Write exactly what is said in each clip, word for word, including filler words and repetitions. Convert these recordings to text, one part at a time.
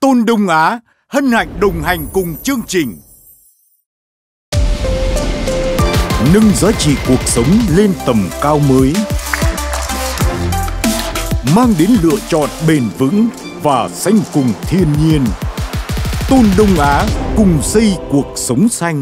Tôn Đông Á hân hạnh đồng hành cùng chương trình. Nâng giá trị cuộc sống lên tầm cao mới. Mang đến lựa chọn bền vững và xanh cùng thiên nhiên. Tôn Đông Á cùng xây cuộc sống xanh.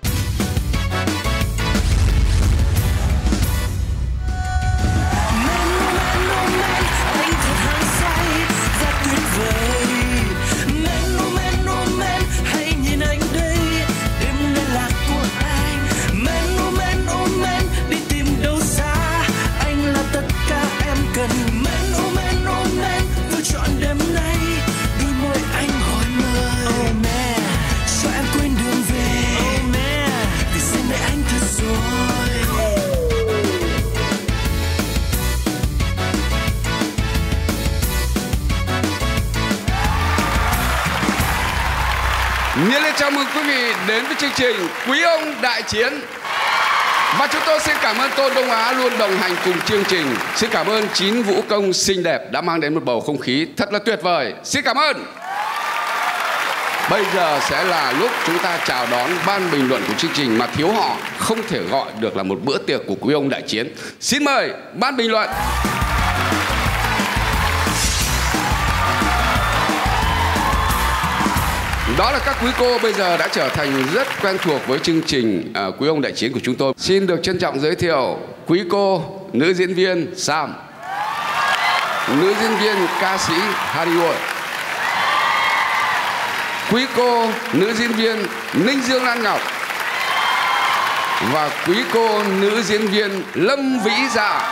Nhiệt liệt chào mừng quý vị đến với chương trình Quý ông đại chiến. Và chúng tôi xin cảm ơn Tôn Đông Á luôn đồng hành cùng chương trình. Xin cảm ơn chín vũ công xinh đẹp đã mang đến một bầu không khí thật là tuyệt vời. Xin cảm ơn. Bây giờ sẽ là lúc chúng ta chào đón ban bình luận của chương trình mà thiếu họ không thể gọi được là một bữa tiệc của Quý ông đại chiến. Xin mời ban bình luận. Đó là các quý cô bây giờ đã trở thành rất quen thuộc với chương trình uh, Quý ông đại chiến của chúng tôi. Xin được trân trọng giới thiệu quý cô nữ diễn viên Sam, nữ diễn viên ca sĩ Hariwon, quý cô nữ diễn viên Ninh Dương Lan Ngọc và quý cô nữ diễn viên Lâm Vĩ Dạ.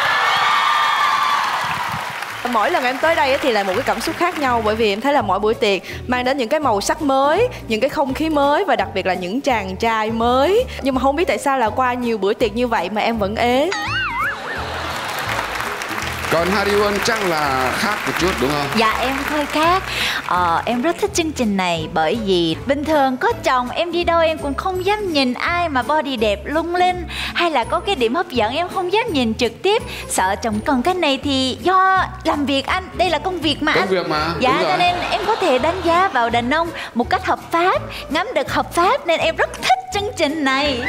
Mỗi lần em tới đây thì là một cái cảm xúc khác nhau, bởi vì em thấy là mỗi buổi tiệc mang đến những cái màu sắc mới, những cái không khí mới và đặc biệt là những chàng trai mới. Nhưng mà không biết tại sao là qua nhiều bữa tiệc như vậy mà em vẫn ế. Còn Hariwon chắc là khác một chút đúng không? Dạ em hơi khác. ờ, Em rất thích chương trình này bởi vì bình thường có chồng em đi đâu em cũng không dám nhìn ai mà body đẹp lung linh, hay là có cái điểm hấp dẫn em không dám nhìn trực tiếp, sợ chồng. Còn cái này thì do làm việc anh, đây là công việc mà công anh. việc mà. Dạ cho nên em có thể đánh giá vào đàn ông một cách hợp pháp, ngắm được hợp pháp, nên em rất thích chương trình này.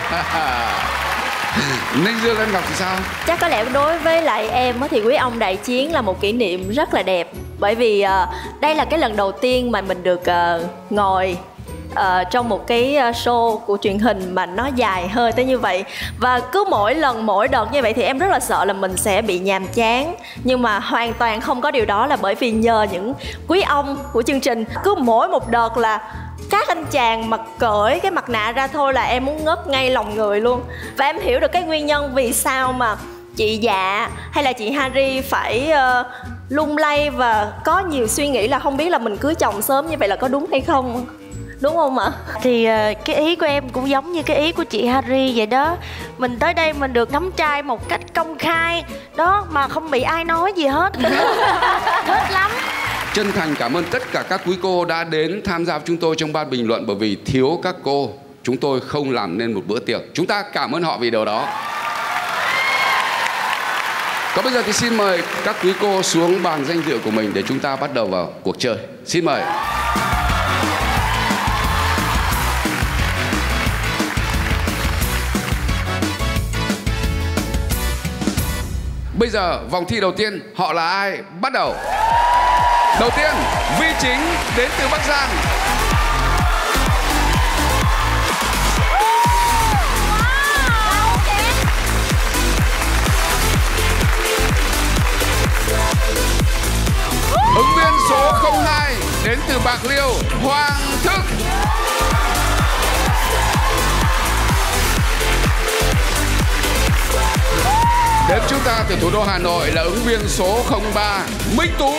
Ninh Dương Lan Ngọc thì sao? Chắc có lẽ đối với lại em thì Quý ông đại chiến là một kỷ niệm rất là đẹp. Bởi vì uh, đây là cái lần đầu tiên mà mình được uh, ngồi uh, trong một cái show của truyền hình mà nó dài hơi tới như vậy. Và cứ mỗi lần mỗi đợt như vậy thì em rất là sợ là mình sẽ bị nhàm chán. Nhưng mà hoàn toàn không có điều đó, là bởi vì nhờ những quý ông của chương trình, cứ mỗi một đợt là các anh chàng mặc cởi cái mặt nạ ra thôi là em muốn ngất ngay lòng người luôn. Và em hiểu được cái nguyên nhân vì sao mà chị Dạ hay là chị Hari phải uh, lung lay và có nhiều suy nghĩ là không biết là mình cưới chồng sớm như vậy là có đúng hay không. Đúng không ạ? Thì uh, cái ý của em cũng giống như cái ý của chị Hari vậy đó. Mình tới đây mình được ngắm trai một cách công khai đó, mà không bị ai nói gì hết. Thích lắm. Chân thành cảm ơn tất cả các quý cô đã đến tham gia với chúng tôi trong ban bình luận, bởi vì thiếu các cô chúng tôi không làm nên một bữa tiệc. Chúng ta cảm ơn họ vì điều đó. Còn bây giờ thì xin mời các quý cô xuống bàn danh dự của mình để chúng ta bắt đầu vào cuộc chơi. Xin mời. Bây giờ vòng thi đầu tiên họ là ai? Bắt đầu. Đầu tiên, Vi Chính đến từ Bắc Giang. Ứng viên số không hai đến từ Bạc Liêu, Hoàng Thức. Đến chúng ta từ thủ đô Hà Nội là ứng viên số không ba, Minh Tú.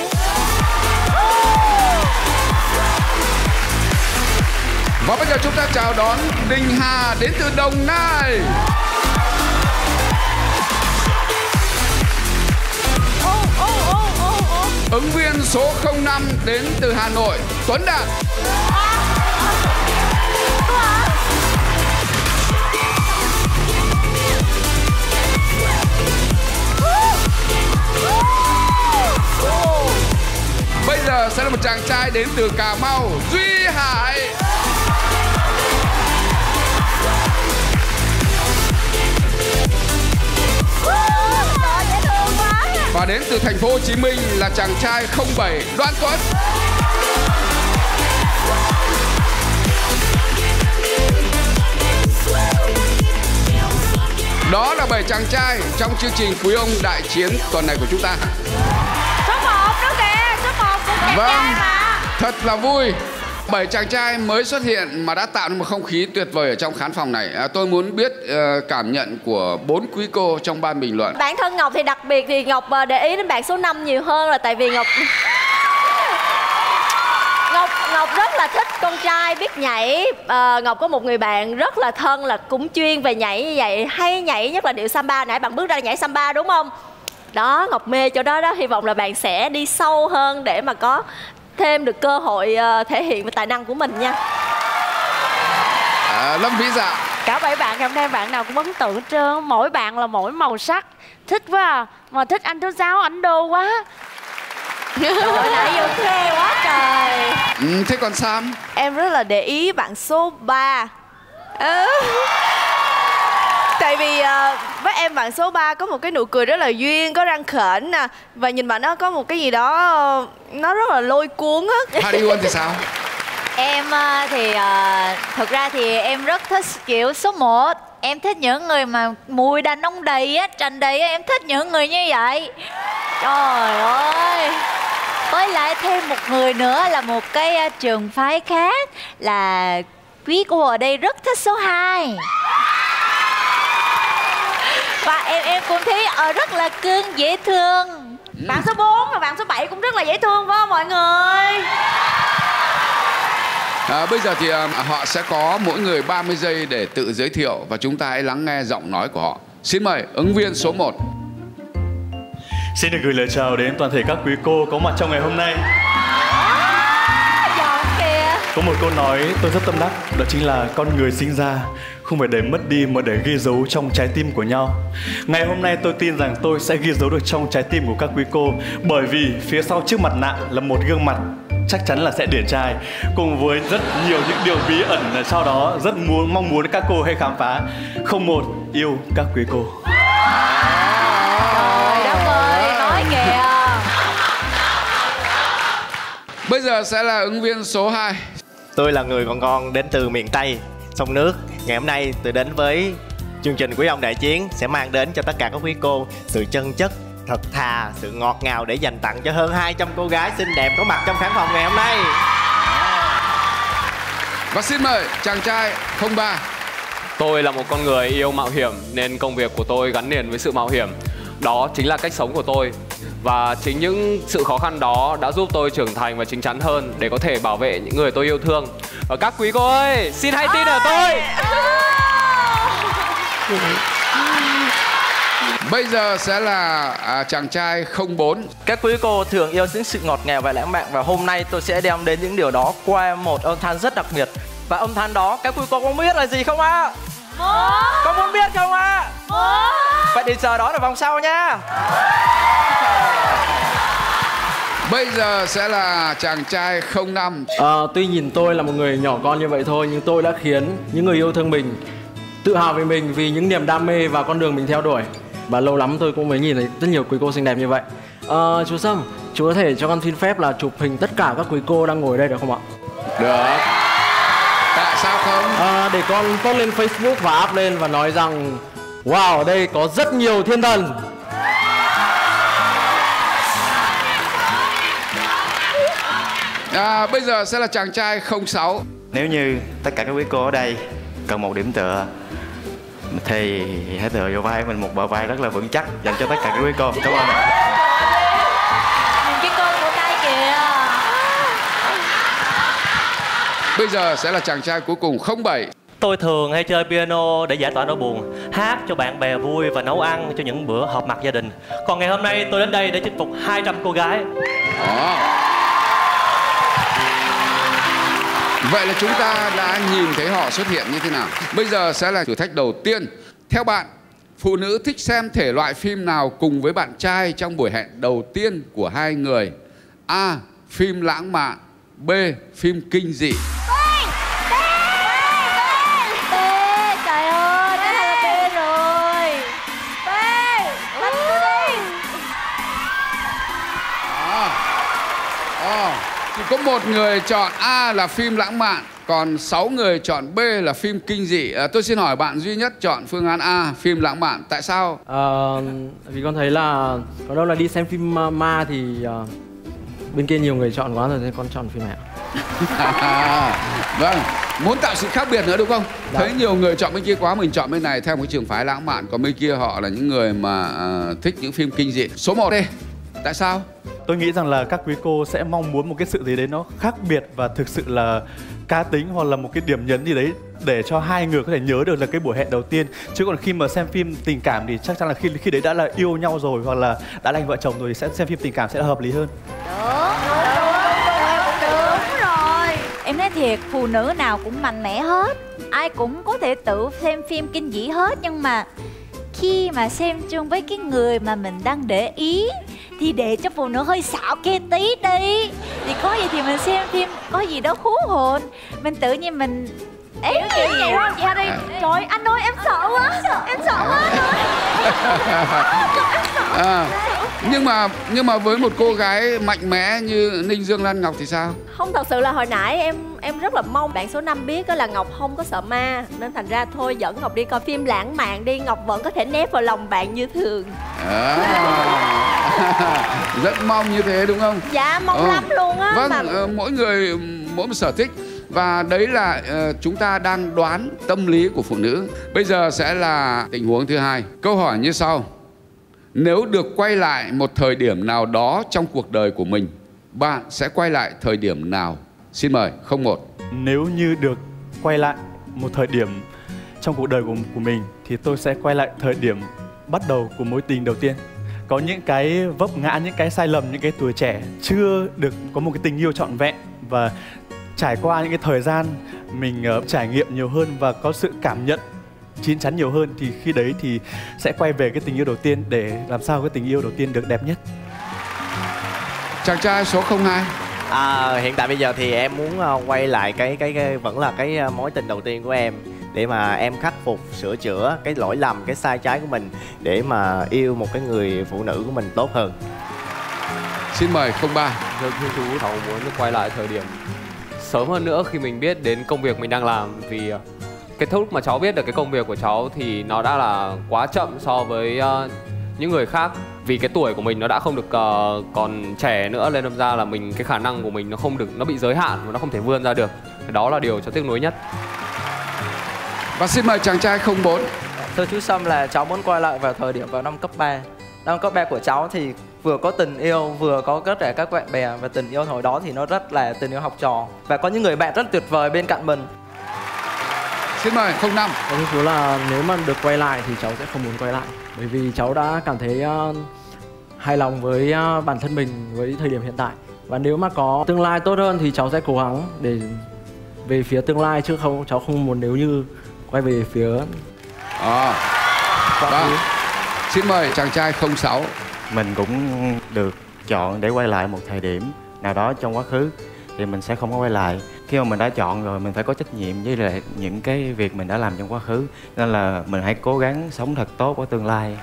Và bây giờ chúng ta chào đón Đình Hà đến từ Đồng Nai. Ứng viên số không năm đến từ Hà Nội, Tuấn Đạt. Bây giờ giờ sẽ là một chàng trai đến từ Cà Mau, Duy Hải. Và đến từ thành phố Hồ Chí Minh là chàng trai không bảy, Đoan Tuấn. Đó là bảy chàng trai trong chương trình Quý ông Đại Chiến tuần này của chúng ta. Số một đó kìa, số một của chàng Vâng, trai mà. thật là vui. Bảy chàng trai mới xuất hiện mà đã tạo nên một không khí tuyệt vời ở trong khán phòng này. À, tôi muốn biết uh, cảm nhận của bốn quý cô trong ban bình luận. Bản thân Ngọc thì đặc biệt thì Ngọc để ý đến bạn số năm nhiều hơn, là tại vì Ngọc Ngọc Ngọc rất là thích con trai biết nhảy. à, Ngọc có một người bạn rất là thân là cũng chuyên về nhảy như vậy, hay nhảy nhất là điệu samba. Nãy bạn bước ra nhảy samba đúng không? Đó, Ngọc mê chỗ đó đó. Hy vọng là bạn sẽ đi sâu hơn để mà có thêm được cơ hội uh, thể hiện về tài năng của mình nha. à, Lâm Vĩ Dạ. Cả bảy bạn hôm nay bạn nào cũng ấn tượng hết trơn. Mỗi bạn là mỗi màu sắc. Thích quá à. Mà thích anh thứ sáu, ảnh đô quá. Rồi nãy vô khe quá trời. ừ, Thế còn Sam? Em rất là để ý bạn số ba. Ừ. Tại vì uh, với em bạn số ba có một cái nụ cười rất là duyên, có răng khểnh nè. Và nhìn bạn nó có một cái gì đó uh, nó rất là lôi cuốn á. Harry Won thì sao? Em uh, thì uh, thực ra thì em rất thích kiểu số một. Em thích những người mà mùi đàn ông đầy á, tràn đầy á. Em thích những người như vậy. Trời ơi. Với lại thêm một người nữa là một cái uh, trường phái khác, là quý cô ở đây rất thích số hai. Và em em cũng thấy uh, rất là cưng, dễ thương. ừ. Bạn số bốn và bạn số bảy cũng rất là dễ thương phải không mọi người? À, bây giờ thì à, họ sẽ có mỗi người ba mươi giây để tự giới thiệu và chúng ta hãy lắng nghe giọng nói của họ. Xin mời ứng viên số một. Xin được gửi lời chào đến toàn thể các quý cô có mặt trong ngày hôm nay. Giọng kìa. Có một câu nói tôi rất tâm đắc, đó chính là con người sinh ra không phải để mất đi mà để ghi dấu trong trái tim của nhau. Ngày hôm nay tôi tin rằng tôi sẽ ghi dấu được trong trái tim của các quý cô, bởi vì phía sau chiếc mặt nạ là một gương mặt chắc chắn là sẽ điển trai, cùng với rất nhiều những điều bí ẩn sau đó rất muốn mong muốn các cô hãy khám phá. Không một yêu các quý cô. Trời đất ơi, nói kìa. Bây giờ sẽ là ứng viên số hai. Tôi là người con con đến từ miền Tây, sông nước. Ngày hôm nay tôi đến với chương trình Quý ông Đại Chiến sẽ mang đến cho tất cả các quý cô sự chân chất, thật thà, sự ngọt ngào để dành tặng cho hơn hai trăm cô gái xinh đẹp có mặt trong khán phòng ngày hôm nay. Và xin mời chàng trai không ba. Tôi là một con người yêu mạo hiểm nên công việc của tôi gắn liền với sự mạo hiểm. Đó chính là cách sống của tôi. Và chính những sự khó khăn đó đã giúp tôi trưởng thành và chín chắn hơn để có thể bảo vệ những người tôi yêu thương. Và các quý cô ơi, xin hãy tin ở tôi. Bây giờ sẽ là à, chàng trai không bốn. Các quý cô thường yêu những sự ngọt ngào và lãng mạn, và hôm nay tôi sẽ đem đến những điều đó qua một âm thanh rất đặc biệt. Và âm thanh đó các quý cô có biết là gì không ạ? Muốn. Có muốn biết không ạ? Muốn. Vậy thì giờ đó là vòng sau nha. Bây giờ sẽ là chàng trai không năm. À, tuy nhìn tôi là một người nhỏ con như vậy thôi, nhưng tôi đã khiến những người yêu thương mình tự hào về mình vì những niềm đam mê và con đường mình theo đuổi. Và lâu lắm tôi cũng mới nhìn thấy rất nhiều quý cô xinh đẹp như vậy. à, Chú Sâm, chú có thể cho con xin phép là chụp hình tất cả các quý cô đang ngồi đây được không ạ? Được. Tại sao không? à, Để con post lên Facebook và up lên và nói rằng wow, ở đây có rất nhiều thiên thần. À, bây giờ sẽ là chàng trai không sáu. Nếu như tất cả các quý cô ở đây cần một điểm tựa thì hãy tựa vào vai mình một bờ vai rất là vững chắc dành cho tất cả các quý cô. Cảm ơn. Nhìn cái con của tay kìa. Bây giờ sẽ là chàng trai cuối cùng không bảy. Tôi thường hay chơi piano để giải tỏa nỗi buồn, hát cho bạn bè vui và nấu ăn cho những bữa họp mặt gia đình. Còn ngày hôm nay tôi đến đây để chinh phục hai trăm cô gái. Đó. Vậy là chúng ta đã nhìn thấy họ xuất hiện như thế nào. Bây giờ sẽ là thử thách đầu tiên. Theo bạn, phụ nữ thích xem thể loại phim nào cùng với bạn trai trong buổi hẹn đầu tiên của hai người? A. phim lãng mạn, B. phim kinh dị. Trời ơi, cái này là B rồi. B, đánh tôi đi. À, à, chỉ có một người chọn A là phim lãng mạn, còn sáu người chọn B là phim kinh dị. À, tôi xin hỏi bạn duy nhất chọn phương án A, phim lãng mạn. Tại sao? Ờ, vì con thấy là có đâu là đi xem phim ma, ma thì uh, bên kia nhiều người chọn quá rồi nên con chọn phim này. À, vâng, muốn tạo sự khác biệt nữa đúng không? Dạ. Thấy nhiều người chọn bên kia quá, mình chọn bên này theo một trường phái lãng mạn, còn bên kia họ là những người mà uh, thích những phim kinh dị. Số một đi. Tại sao? Tôi nghĩ rằng là các quý cô sẽ mong muốn một cái sự gì đấy nó khác biệt và thực sự là cá tính, hoặc là một cái điểm nhấn gì đấy để cho hai người có thể nhớ được là cái buổi hẹn đầu tiên. Chứ còn khi mà xem phim tình cảm thì chắc chắn là khi khi đấy đã là yêu nhau rồi hoặc là đã là anh vợ chồng rồi thì sẽ xem phim tình cảm sẽ là hợp lý hơn. Đúng rồi. Em nói thiệt, phụ nữ nào cũng mạnh mẽ hết, ai cũng có thể tự xem phim kinh dị hết, nhưng mà khi mà xem chung với cái người mà mình đang để ý thì để cho phụ nữ hơi xạo kia tí đi, thì có gì thì mình xem phim có gì đó hú hồn, mình tự nhiên mình Em kiểu vậy không chị Harry? Trời anh ơi em sợ quá, em sợ quá rồi. À, nhưng mà nhưng mà với một cô gái mạnh mẽ như Ninh Dương Lan Ngọc thì sao? Không, thật sự là hồi nãy em em rất là mong bạn số năm biết đó là Ngọc không có sợ ma, nên thành ra thôi dẫn Ngọc đi coi phim lãng mạn đi, Ngọc vẫn có thể nép vào lòng bạn như thường. À, rất mong như thế đúng không? Dạ mong ừ. lắm luôn á. Vâng, mà... uh, mỗi người mỗi một sở thích. Và đấy là uh, chúng ta đang đoán tâm lý của phụ nữ. Bây giờ sẽ là tình huống thứ hai. Câu hỏi như sau: nếu được quay lại một thời điểm nào đó trong cuộc đời của mình, bạn sẽ quay lại thời điểm nào? Xin mời không một. Nếu như được quay lại một thời điểm trong cuộc đời của, của mình thì tôi sẽ quay lại thời điểm bắt đầu của mối tình đầu tiên. Có những cái vấp ngã, những cái sai lầm, những cái tuổi trẻ chưa được có một cái tình yêu trọn vẹn, và trải qua những cái thời gian mình uh, trải nghiệm nhiều hơn và có sự cảm nhận chín chắn nhiều hơn, thì khi đấy thì sẽ quay về cái tình yêu đầu tiên để làm sao cái tình yêu đầu tiên được đẹp nhất. Chàng trai số không hai. À, hiện tại bây giờ thì em muốn uh, quay lại cái, cái cái vẫn là cái uh, mối tình đầu tiên của em, để mà em khắc phục, sửa chữa cái lỗi lầm, cái sai trái của mình để mà yêu một cái người phụ nữ của mình tốt hơn. Xin mời không ba. Thưa chú, cháu muốn quay lại thời điểm sớm hơn nữa khi mình biết đến công việc mình đang làm, vì cái lúc mà cháu biết được cái công việc của cháu thì nó đã là quá chậm so với uh, những người khác, vì cái tuổi của mình nó đã không được uh, còn trẻ nữa, nên đâm ra là mình cái khả năng của mình nó không được, nó bị giới hạn và nó không thể vươn ra được. Đó là điều cho tiếc nuối nhất. Và xin mời chàng trai không bốn. Thưa chú Sâm, là cháu muốn quay lại vào thời điểm vào năm cấp ba. Năm cấp ba của cháu thì vừa có tình yêu, vừa có tất cả các bạn bè, và tình yêu hồi đó thì nó rất là tình yêu học trò, và có những người bạn rất tuyệt vời bên cạnh mình. Xin mời không năm. Có số là nếu mà được quay lại thì cháu sẽ không muốn quay lại, bởi vì cháu đã cảm thấy uh, hài lòng với uh, bản thân mình với thời điểm hiện tại, và nếu mà có tương lai tốt hơn thì cháu sẽ cố gắng để về phía tương lai, chứ không cháu không muốn nếu như quay về phía à, vâng. Xin mời chàng trai không sáu. Mình cũng được chọn để quay lại một thời điểm nào đó trong quá khứ thì mình sẽ không có quay lại. Khi mà mình đã chọn rồi, mình phải có trách nhiệm với lại những cái việc mình đã làm trong quá khứ, nên là mình hãy cố gắng sống thật tốt ở tương lai.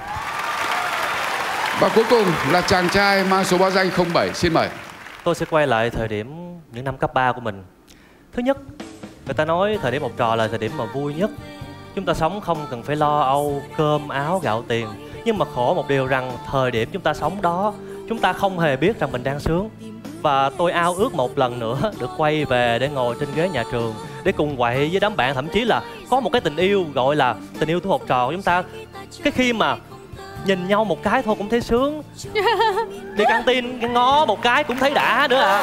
Và cuối cùng là chàng trai mang số báo danh không bảy. Xin mời. Tôi sẽ quay lại thời điểm những năm cấp ba của mình. Thứ nhất, người ta nói thời điểm học trò là thời điểm mà vui nhất. Chúng ta sống không cần phải lo âu cơm áo gạo tiền. Nhưng mà khổ một điều rằng thời điểm chúng ta sống đó, chúng ta không hề biết rằng mình đang sướng. Và tôi ao ước một lần nữa được quay về để ngồi trên ghế nhà trường, để cùng quậy với đám bạn, thậm chí là có một cái tình yêu gọi là tình yêu tuổi học trò của chúng ta. Cái khi mà nhìn nhau một cái thôi cũng thấy sướng, đi căng tin ngó một cái cũng thấy đã nữa à.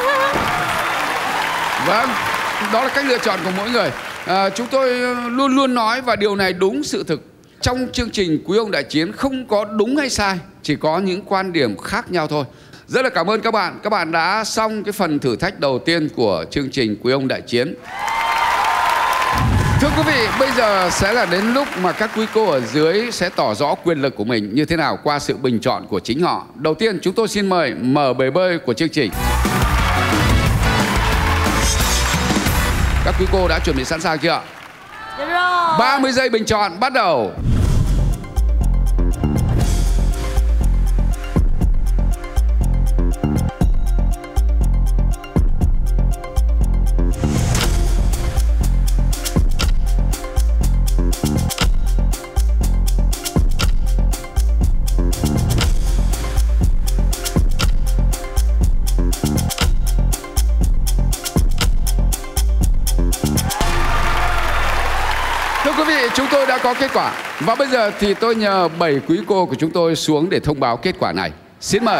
Vâng, đó là cách lựa chọn của mỗi người. à, Chúng tôi luôn luôn nói, và điều này đúng sự thực. Trong chương trình Quý ông Đại Chiến không có đúng hay sai, chỉ có những quan điểm khác nhau thôi. Rất là cảm ơn các bạn. Các bạn đã xong cái phần thử thách đầu tiên của chương trình Quý ông Đại Chiến. Thưa quý vị, bây giờ sẽ là đến lúc mà các quý cô ở dưới sẽ tỏ rõ quyền lực của mình như thế nào qua sự bình chọn của chính họ. Đầu tiên chúng tôi xin mời mở bể bơi của chương trình. Các quý cô đã chuẩn bị sẵn sàng chưa? Rồi. ba mươi giây bình chọn bắt đầu. Thưa quý vị, chúng tôi đã có kết quả. Và bây giờ thì tôi nhờ bảy quý cô của chúng tôi xuống để thông báo kết quả này. Xin mời.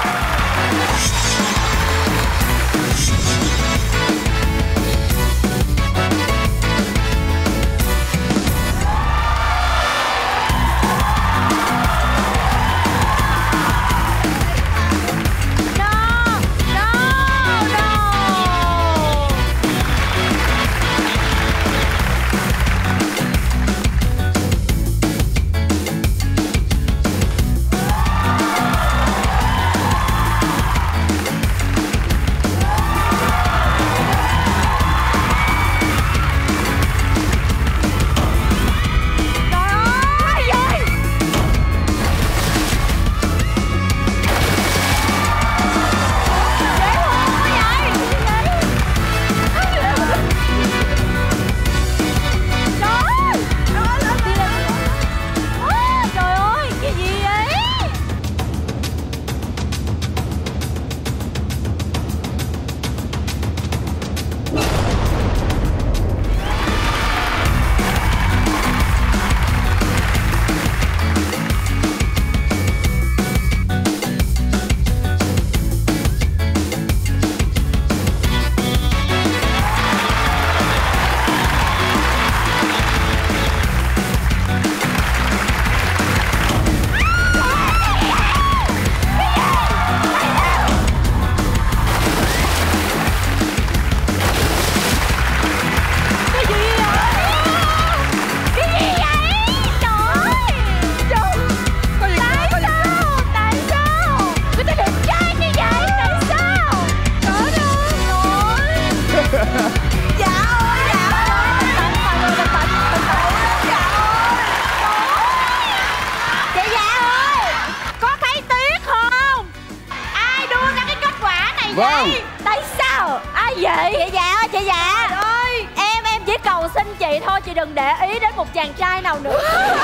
Vâng. Tại sao? Ai vậy? Chị già ơi, chị già ơi. Em em chỉ cầu xin chị thôi, chị đừng để ý đến một chàng trai nào nữa.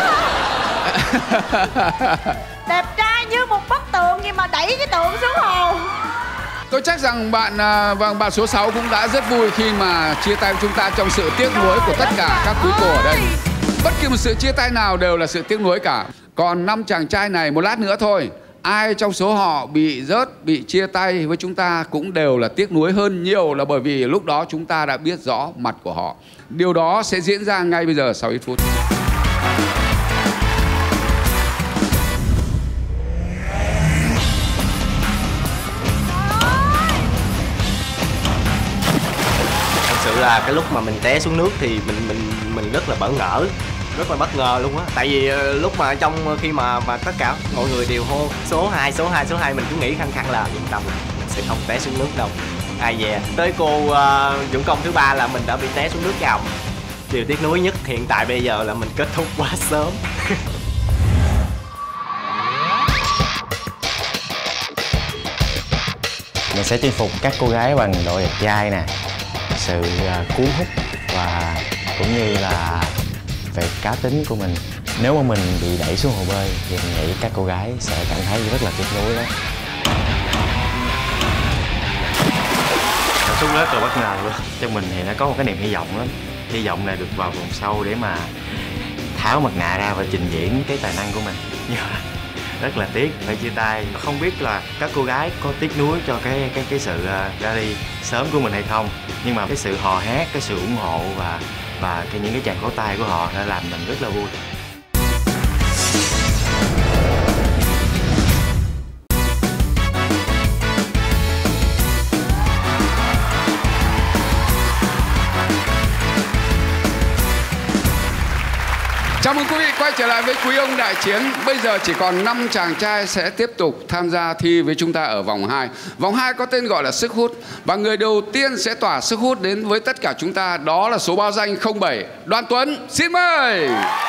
Đẹp trai như một bức tượng gì mà đẩy cái tượng xuống hồ. Tôi chắc rằng bạn vâng bạn số sáu cũng đã rất vui khi mà chia tay với chúng ta trong sự tiếc nuối của tất cả các quý cô ở đây. Bất kỳ một sự chia tay nào đều là sự tiếc nuối cả. Còn năm chàng trai này một lát nữa thôi, ai trong số họ bị rớt, bị chia tay với chúng ta cũng đều là tiếc nuối hơn nhiều, là bởi vì lúc đó chúng ta đã biết rõ mặt của họ. Điều đó sẽ diễn ra ngay bây giờ sau ít phút. Thật sự là cái lúc mà mình té xuống nước thì mình mình mình rất là bỡ ngỡ, rất là bất ngờ luôn á. Tại vì lúc mà trong khi mà mà tất cả mọi người đều hô số hai, số hai, số hai, mình cứ nghĩ khăng khăng là yên tâm, mình sẽ không té xuống nước đâu. Ai dè tới cô uh, Dũng Công thứ ba là mình đã bị té xuống nước chồng. Điều tiếc nuối nhất hiện tại bây giờ là mình kết thúc quá sớm. Mình sẽ chinh phục các cô gái bằng độ đẹp trai nè, sự uh, cuốn hút và cũng như là về cá tính của mình. Nếu mà mình bị đẩy xuống hồ bơi thì mình nghĩ các cô gái sẽ cảm thấy rất là tiếc nuối đó. Cảm xúc rất là bất ngờ luôn. Trong mình thì nó có một cái niềm hy vọng lắm. Hy vọng là được vào vòng sâu để mà tháo mặt nạ ra và trình diễn cái tài năng của mình. Nhưng mà rất là tiếc phải chia tay. Không biết là các cô gái có tiếc nuối cho cái cái cái sự uh, ra đi sớm của mình hay không. Nhưng mà cái sự hò hét, cái sự ủng hộ và và cái những cái tràng vỗ tay của họ đã làm mình rất là vui. Chào mừng quý vị quay trở lại với Quý ông Đại Chiến. Bây giờ chỉ còn năm chàng trai sẽ tiếp tục tham gia thi với chúng ta ở vòng hai. Vòng hai có tên gọi là sức hút. Và người đầu tiên sẽ tỏa sức hút đến với tất cả chúng ta, đó là số báo danh không bảy, Đoàn Tuấn. Xin mời.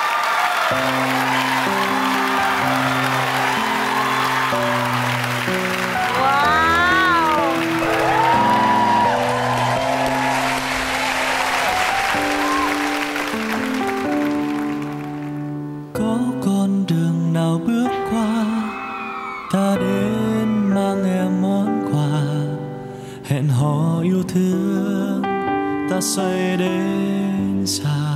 Có con đường nào bước qua, ta đến mang em món quà, hẹn hò yêu thương, ta say đến già.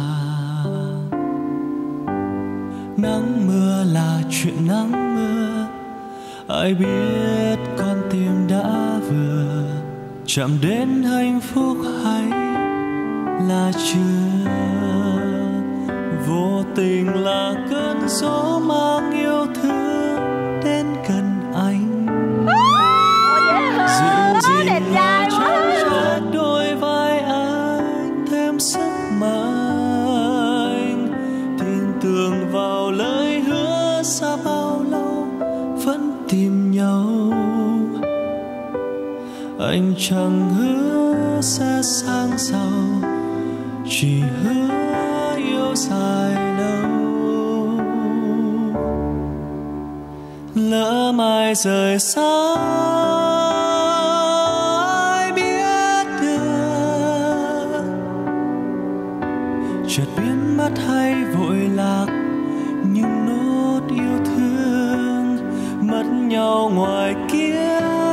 Nắng mưa là chuyện nắng mưa, ai biết con tim đã vừa chạm đến hạnh phúc hay là chưa. Vô tình là cơn gió mang yêu thương đến gần anh, dịu dịu là trong chát đôi vai anh thêm sức mạnh. Tin tưởng vào lời hứa xa bao lâu vẫn tìm nhau. Anh chẳng hứa sẽ sang giàu, chỉ hứa yêu dài lâu. Lỡ mai rời xa ai biết được, chợt biến mất hay vội lạc, nhưng nốt yêu thương mất nhau ngoài kia.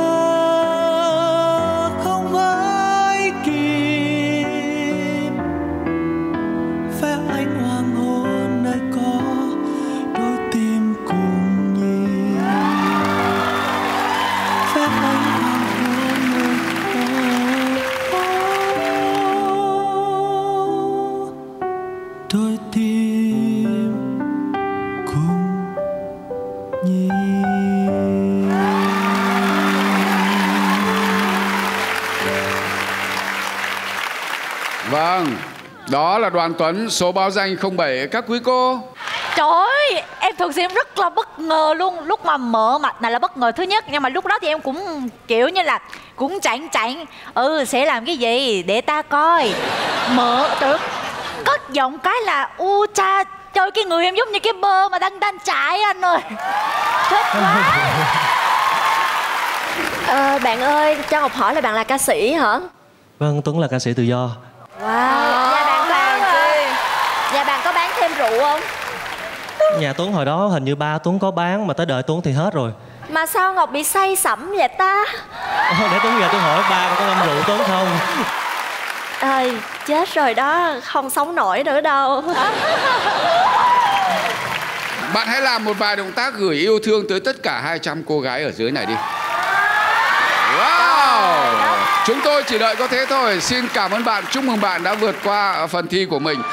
Vâng, đó là Đoàn Tuấn, số báo danh không bảy. Các quý cô. Trời ơi, em thực sự em rất là bất ngờ luôn. Lúc mà mở mặt này là bất ngờ thứ nhất, nhưng mà lúc đó thì em cũng kiểu như là cũng chảnh chảnh. Ừ, sẽ làm cái gì để ta coi. Mở, trời, cất giọng cái là u cha. Trời, cái người em giống như cái bơ mà đang đang chạy anh ơi. Thích quá. À, bạn ơi, cho Ngọc hỏi là bạn là ca sĩ hả? Vâng, Tuấn là ca sĩ tự do. Wow. Nhà bạn có Nhà bạn có bán thêm rượu không? Nhà Tuấn hồi đó hình như ba Tuấn có bán, mà tới đợi Tuấn thì hết rồi. Mà sao Ngọc bị say sẩm vậy ta? Để Tuấn giờ tôi hỏi ba có ngâm rượu Tuấn không? Ơi, chết rồi đó, không sống nổi nữa đâu. Bạn hãy làm một vài động tác gửi yêu thương tới tất cả hai trăm cô gái ở dưới này đi. Wow. Chúng tôi chỉ đợi có thế thôi. Xin cảm ơn bạn, chúc mừng bạn đã vượt qua phần thi của mình.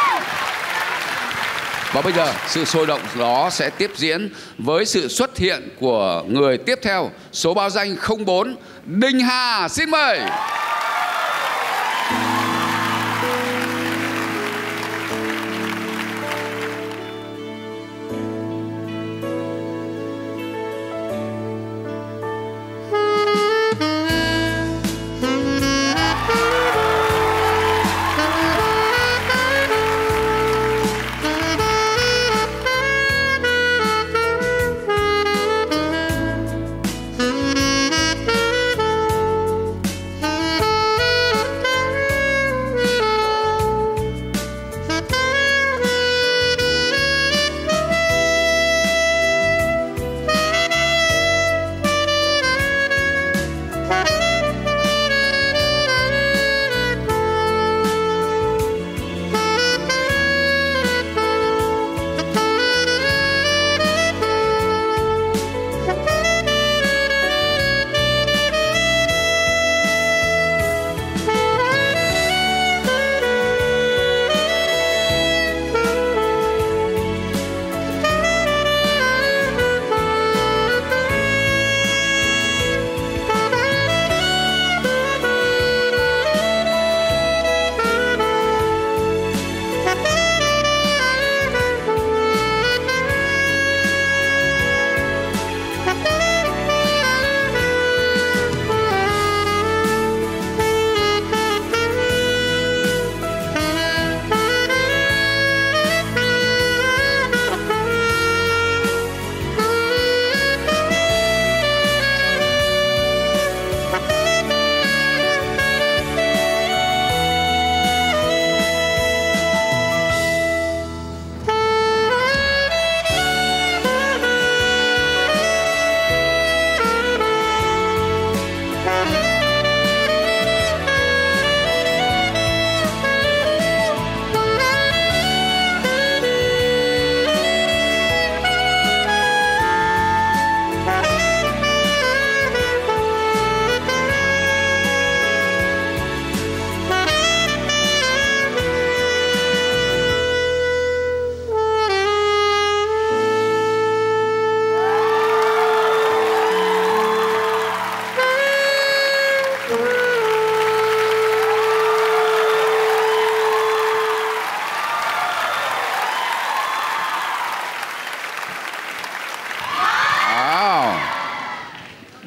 Và bây giờ sự sôi động đó sẽ tiếp diễn với sự xuất hiện của người tiếp theo, số báo danh không bốn, Đình Hà. Xin mời.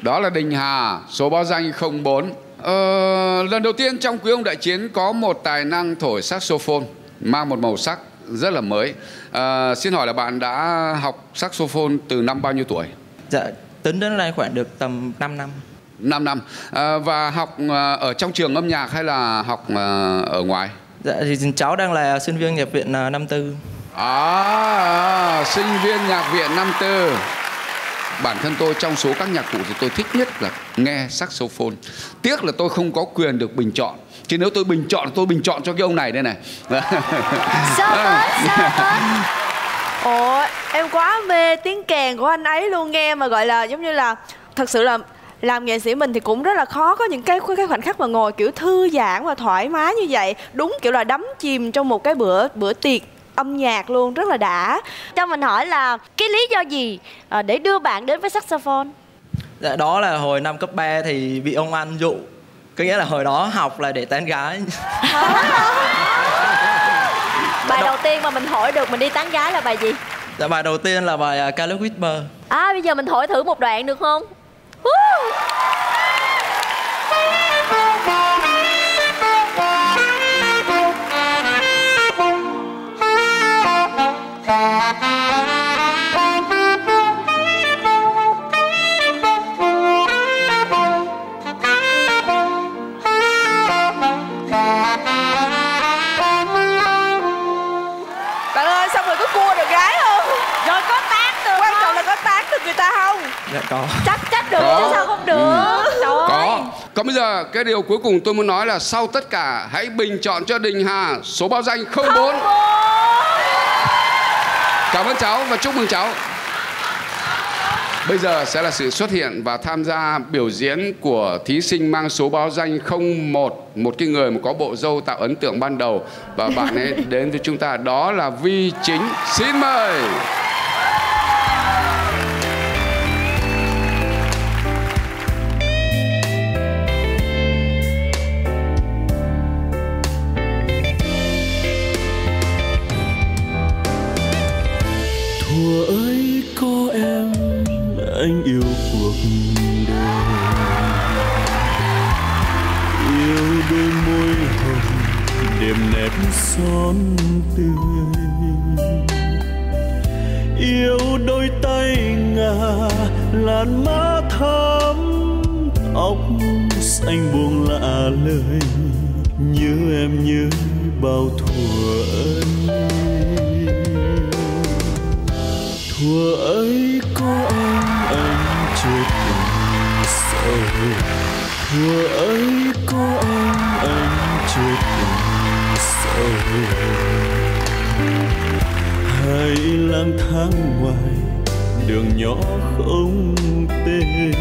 Đó là Đình Hà, số báo danh không bốn. Ờ, lần đầu tiên trong Quý ông đại chiến có một tài năng thổi saxophone mang một màu sắc rất là mới. À, xin hỏi là bạn đã học saxophone từ năm bao nhiêu tuổi? Dạ, tính đến nay khoảng được tầm năm năm. năm năm. À, và học ở trong trường âm nhạc hay là học ở ngoài? Dạ, thì cháu đang là sinh viên nhạc viện năm tư. À, sinh viên nhạc viện năm tư. Bản thân tôi trong số các nhạc cụ thì tôi thích nhất là nghe saxophone. Tiếc là tôi không có quyền được bình chọn. Chứ nếu tôi bình chọn, tôi bình chọn cho cái ông này đây này. Sao hết, sao hết. Ồ, em quá mê tiếng kèn của anh ấy luôn, nghe mà gọi là giống như là thật sự là làm nghệ sĩ mình thì cũng rất là khó có những cái cái khoảnh khắc mà ngồi kiểu thư giãn và thoải mái như vậy, đúng kiểu là đắm chìm trong một cái bữa bữa tiệc âm nhạc luôn, rất là đã. Cho mình hỏi là cái lý do gì để đưa bạn đến với saxophone? Dạ, đó là hồi năm cấp ba thì bị ông anh dụ. Có nghĩa là hồi đó học là để tán gái. Bài đầu tiên mà mình thổi được mình đi tán gái là bài gì? Dạ, bài đầu tiên là bài uh, Carlos Whisper. À, bây giờ mình thổi thử một đoạn được không? Bạn ơi, xong rồi có cua được gái không? Rồi có tán được Quan không? trọng là có tán được người ta không? Dạ có. Chắc chắc được Có. chứ sao không được. Ừ. Trời ơi. Có. Còn bây giờ cái điều cuối cùng tôi muốn nói là sau tất cả hãy bình chọn cho Đình Hà số báo danh không bốn. Cảm ơn cháu và chúc mừng cháu. Bây giờ sẽ là sự xuất hiện và tham gia biểu diễn của thí sinh mang số báo danh không một. Một cái người mà có bộ râu tạo ấn tượng ban đầu. Và bạn ấy đến với chúng ta, đó là Vi Chính. Xin mời. Thuở ấy có em, anh yêu cuộc đời, yêu đôi môi hồng đệm nét son tươi, yêu đôi tay ngà làn má thắm, tóc xanh buông lạ lời, nhớ em như bao thuở ấy. Thuở ấy có anh, anh chưa từng sầu. Thuở ấy có anh, anh chưa từng sầu. Hãy lang thang ngoài đường nhỏ không tên.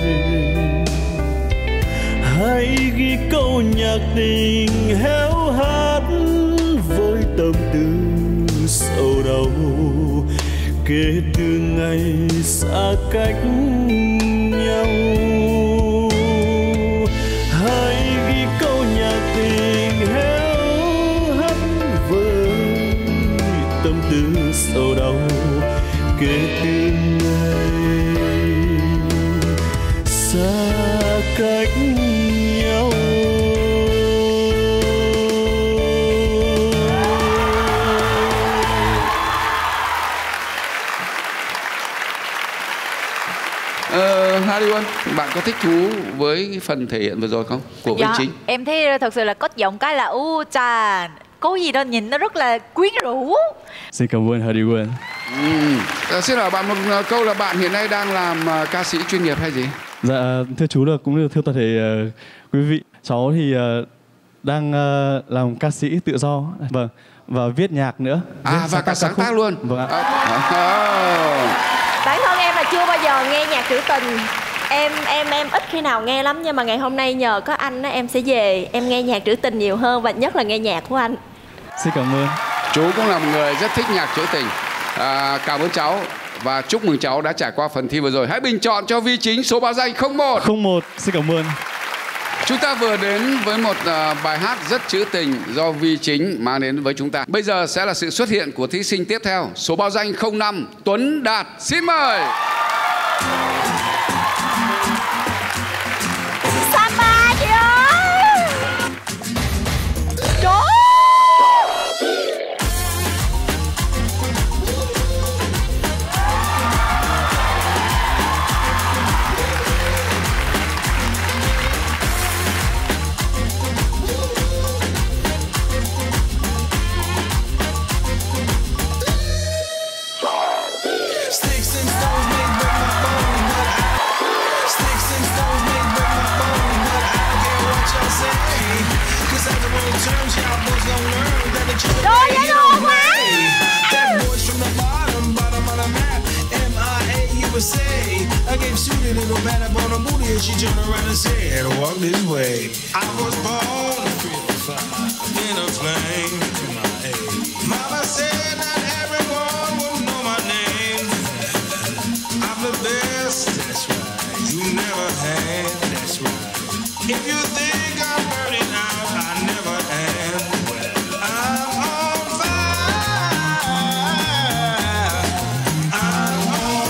Hãy ghi câu nhạc tình héo hắt với tâm tư sầu đau. Kể từ ngày xa cách nhau, hãy ghi câu nhạc tình héo hắt với tâm tư sầu đau. Kể từ ngày xa cách nhau. Ờ, Harry Won, bạn có thích thú với cái phần thể hiện vừa rồi không? Của Dạ, Vi Chính. em thấy thật sự là có giọng cái là u trà, có gì đâu nhìn nó rất là quyến rũ. Xin cảm ơn Harry Won. Ừ. À, xin hỏi bạn một câu là bạn hiện nay đang làm uh, ca sĩ chuyên nghiệp hay gì? Dạ, thưa chú là cũng như thưa toàn thể uh, quý vị, cháu thì uh, đang uh, làm ca sĩ tự do, vâng, và viết nhạc nữa. À, viết và cả sáng tác luôn. Vâng ạ. À, à. Bản thân em là chưa bao giờ nghe nhạc trữ tình. Em em em ít khi nào nghe lắm, nhưng mà ngày hôm nay nhờ có anh á, em sẽ về em nghe nhạc trữ tình nhiều hơn và nhất là nghe nhạc của anh. Xin cảm ơn. Chú cũng là một người rất thích nhạc trữ tình. À, cảm ơn cháu và chúc mừng cháu đã trải qua phần thi vừa rồi. Hãy bình chọn cho Vi Chính số báo danh không một. Không một, xin cảm ơn. Chúng ta vừa đến với một uh, bài hát rất trữ tình do Vi Chính mang đến với chúng ta. Bây giờ sẽ là sự xuất hiện của thí sinh tiếp theo, số báo danh không năm, Tuấn Đạt. Xin mời. Rồi vậy luôn quá. I gave Sue a little pat up on the booty and she turned around and said, walk this way. I was born to feel the fire in a flame to my age. Mama said not everyone would know my name. I'm the best, that's right. You never had, that's right. If you think I'm burning out, I never am. Well, I'm on fire. I'm on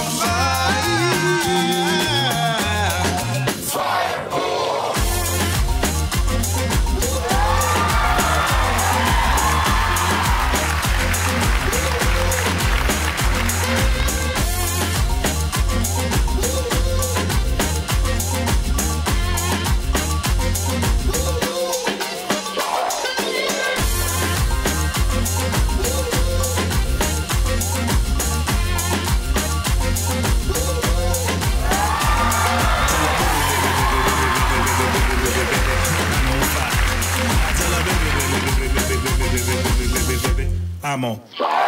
I'm on.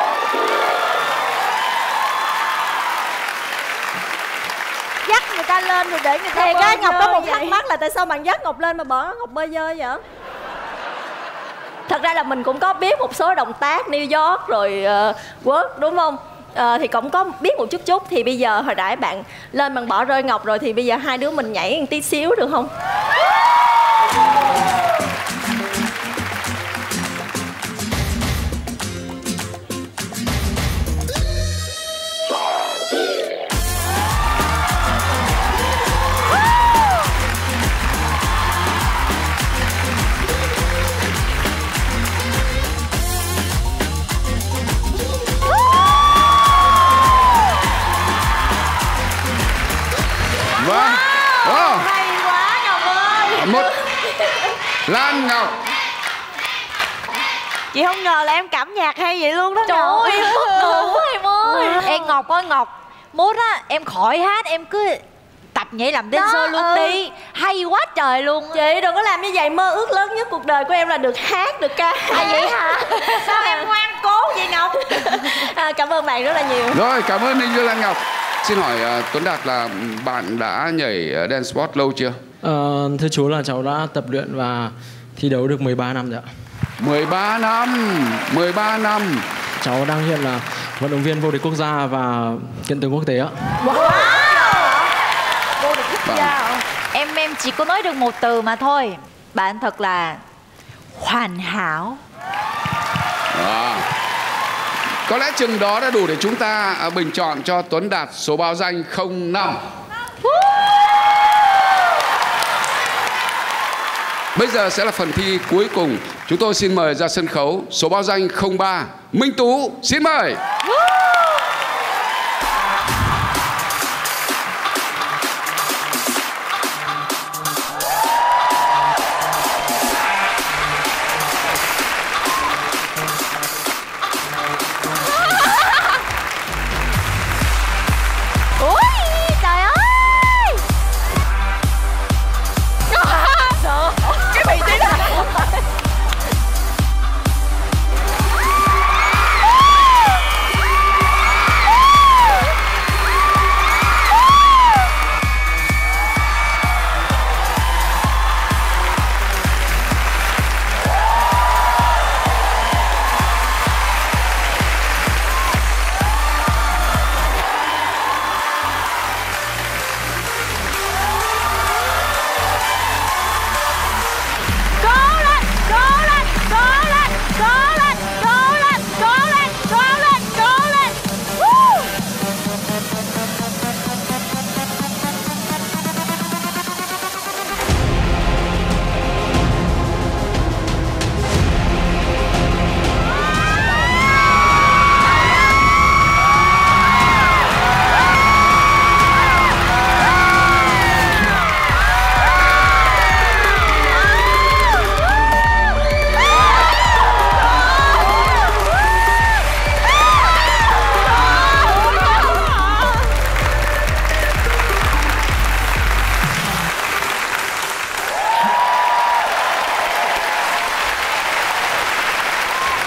Dắt người ta lên rồi để người ta Thiệt bơi á, Ngọc có một vậy. thắc mắc là tại sao bạn dắt Ngọc lên mà bỏ Ngọc bơi dơi vậy? Thật ra là mình cũng có biết một số động tác New York rồi uh, Work đúng không? Uh, thì cũng có biết một chút chút. Thì bây giờ hồi nãy bạn lên bằng bỏ rơi Ngọc rồi, thì bây giờ hai đứa mình nhảy một tí xíu được không? Vâng. Wow. Hay quá Ngọc ơi. Một Lan Ngọc. Chị không ngờ là em cảm nhạc hay vậy luôn đó Trời Ngọc. ơi, bất ngờ quá em ơi. Wow. Em Ngọc ơi Ngọc, mốt á em khỏi hát em cứ tập nhảy làm dancer luôn ừ. đi. Hay quá trời luôn. Chị đừng có làm như vậy, mơ ước lớn nhất cuộc đời của em là được hát, được ca. À vậy hả? Sao em ngoan cố vậy Ngọc? À, cảm ơn bạn rất là nhiều. Rồi, cảm ơn Ninh Dương Lan Ngọc. Xin hỏi uh, Tuấn Đạt là bạn đã nhảy uh, dance sport lâu chưa? Ờ, thưa chú là cháu đã tập luyện và thi đấu được mười ba năm rồi ạ. mười ba năm, mười ba năm. Cháu đang hiện là vận động viên vô địch quốc gia và kiện tướng quốc tế ạ. Wow. Vô địch quốc gia hả? Em em chỉ có nói được một từ mà thôi. Bạn thật là hoàn hảo. À. Có lẽ chừng đó đã đủ để chúng ta uh, bình chọn cho Tuấn Đạt số báo danh không năm. Bây giờ sẽ là phần thi cuối cùng. Chúng tôi xin mời ra sân khấu số báo danh không ba Minh Tú. Xin mời. Ui trời ơi. Sợ. Cái vị trí này.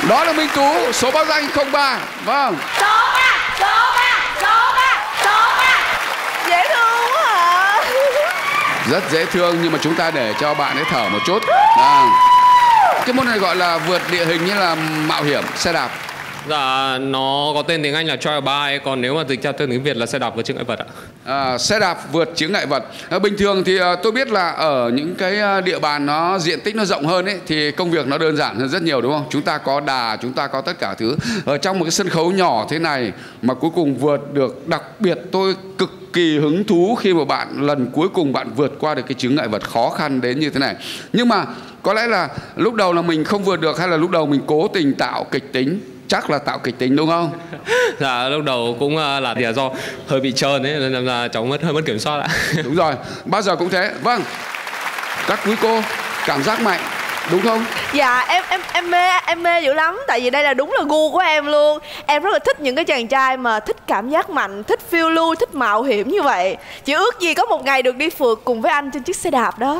Đó là Minh Tú, số báo danh không ba. Vâng. Số ba, số ba, số ba, số ba. Dễ thương quá à. Rất dễ thương nhưng mà chúng ta để cho bạn ấy thở một chút. À. Cái môn này gọi là vượt địa hình như là mạo hiểm xe đạp. Dạ, nó có tên tiếng Anh là Trial Bike, còn nếu mà dịch ra tên tiếng Việt là xe đạp vượt chướng ngại vật ạ. À, xe đạp vượt chướng ngại vật. À, bình thường thì à, tôi biết là ở những cái địa bàn nó diện tích nó rộng hơn ấy thì công việc nó đơn giản hơn rất nhiều đúng không? Chúng ta có đà, chúng ta có tất cả thứ. Ở trong một cái sân khấu nhỏ thế này mà cuối cùng vượt được, đặc biệt tôi cực kỳ hứng thú khi mà bạn lần cuối cùng bạn vượt qua được cái chướng ngại vật khó khăn đến như thế này. Nhưng mà có lẽ là lúc đầu là mình không vượt được hay là lúc đầu mình cố tình tạo kịch tính? Chắc là tạo kịch tính đúng không? Dạ lúc đầu cũng là là do hơi bị trơn ấy nên là cháu mất hơi mất kiểm soát ạ. Đúng rồi, bao giờ cũng thế. Vâng. Các quý cô cảm giác mạnh đúng không? Dạ em em em mê em mê dữ lắm, tại vì đây là đúng là gu của em luôn. Em rất là thích những cái chàng trai mà thích cảm giác mạnh, thích phiêu lưu, thích mạo hiểm như vậy. Chỉ ước gì có một ngày được đi phượt cùng với anh trên chiếc xe đạp đó.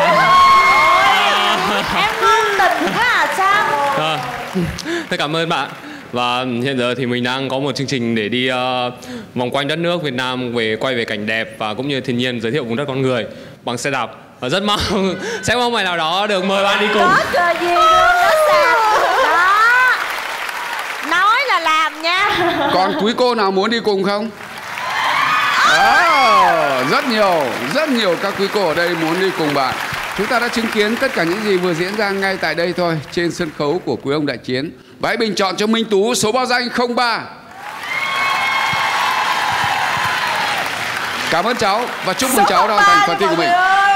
Em ngon tình quá à sao? À, thế cảm ơn bạn. Và hiện giờ thì mình đang có một chương trình để đi uh, vòng quanh đất nước Việt Nam, về quay về cảnh đẹp và cũng như thiên nhiên, giới thiệu vùng đất con người bằng xe đạp. Và rất mong sẽ mong ngày nào đó được mời bạn đi cùng. Có cơ duyên luôn đó sao? Đó. Nói là làm nha. Còn quý cô nào muốn đi cùng không? À, rất nhiều, rất nhiều các quý cô ở đây muốn đi cùng bạn. Chúng ta đã chứng kiến tất cả những gì vừa diễn ra ngay tại đây thôi, trên sân khấu của Quý ông Đại Chiến. Và hãy bình chọn cho Minh Tú số báo danh không ba. Cảm ơn cháu và chúc mừng cháu đã hoàn thành phần thi của mình.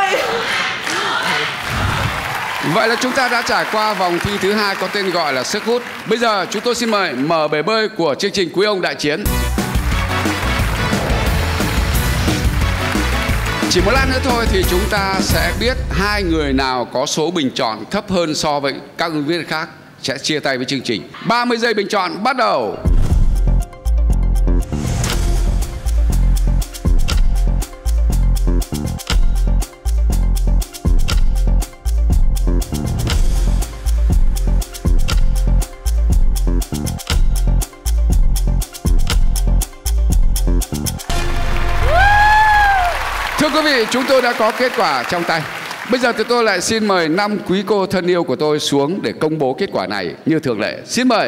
Vậy là chúng ta đã trải qua vòng thi thứ hai có tên gọi là sức hút. Bây giờ chúng tôi xin mời mở bể bơi của chương trình Quý ông Đại Chiến. Chỉ một lát nữa thôi thì chúng ta sẽ biết hai người nào có số bình chọn thấp hơn so với các ứng viên khác sẽ chia tay với chương trình. ba mươi giây bình chọn bắt đầu. Thưa quý vị, chúng tôi đã có kết quả trong tay. Bây giờ thì tôi lại xin mời năm quý cô thân yêu của tôi xuống để công bố kết quả này như thường lệ. Xin mời.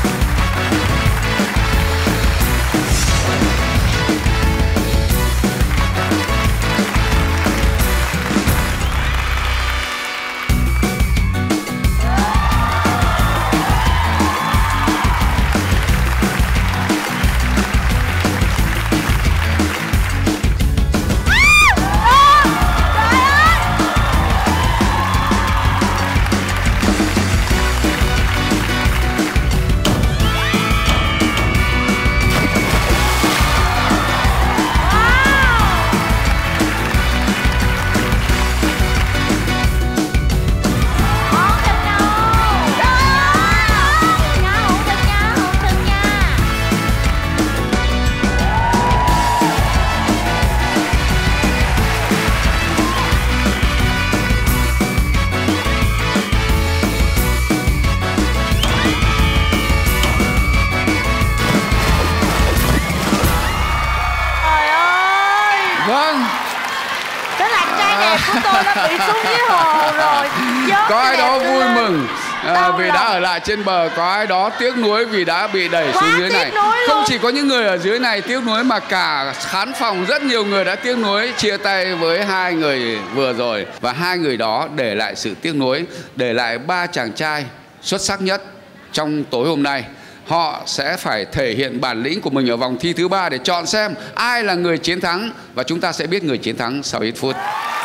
Có ai đó vui mừng à, vì đã ở lại trên bờ, có ai đó tiếc nuối vì đã bị đẩy xuống dưới này. Không chỉ có những người ở dưới này tiếc nuối mà cả khán phòng rất nhiều người đã tiếc nuối chia tay với hai người vừa rồi. Và hai người đó để lại sự tiếc nuối, để lại ba chàng trai xuất sắc nhất trong tối hôm nay. Họ sẽ phải thể hiện bản lĩnh của mình ở vòng thi thứ ba để chọn xem ai là người chiến thắng. Và chúng ta sẽ biết người chiến thắng sau ít phút.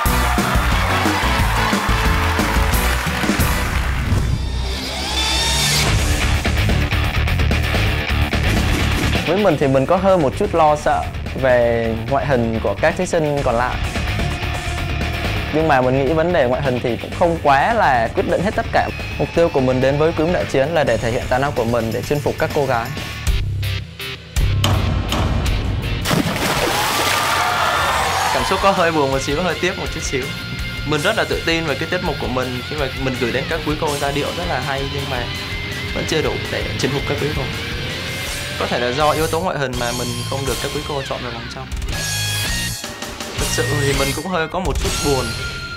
Với mình thì mình có hơi một chút lo sợ về ngoại hình của các thí sinh còn lại. Nhưng mà mình nghĩ vấn đề ngoại hình thì cũng không quá là quyết định hết tất cả. Mục tiêu của mình đến với Quý ông Đại Chiến là để thể hiện tài năng của mình để chinh phục các cô gái. Cảm xúc có hơi buồn một xíu, hơi tiếc một chút xíu. Mình rất là tự tin về cái tiết mục của mình khi mà mình gửi đến các quý cô giai điệu rất là hay, nhưng mà vẫn chưa đủ để chinh phục các quý cô. Có thể là do yếu tố ngoại hình mà mình không được các quý cô chọn vào vòng trong. Thực sự thì mình cũng hơi có một chút buồn.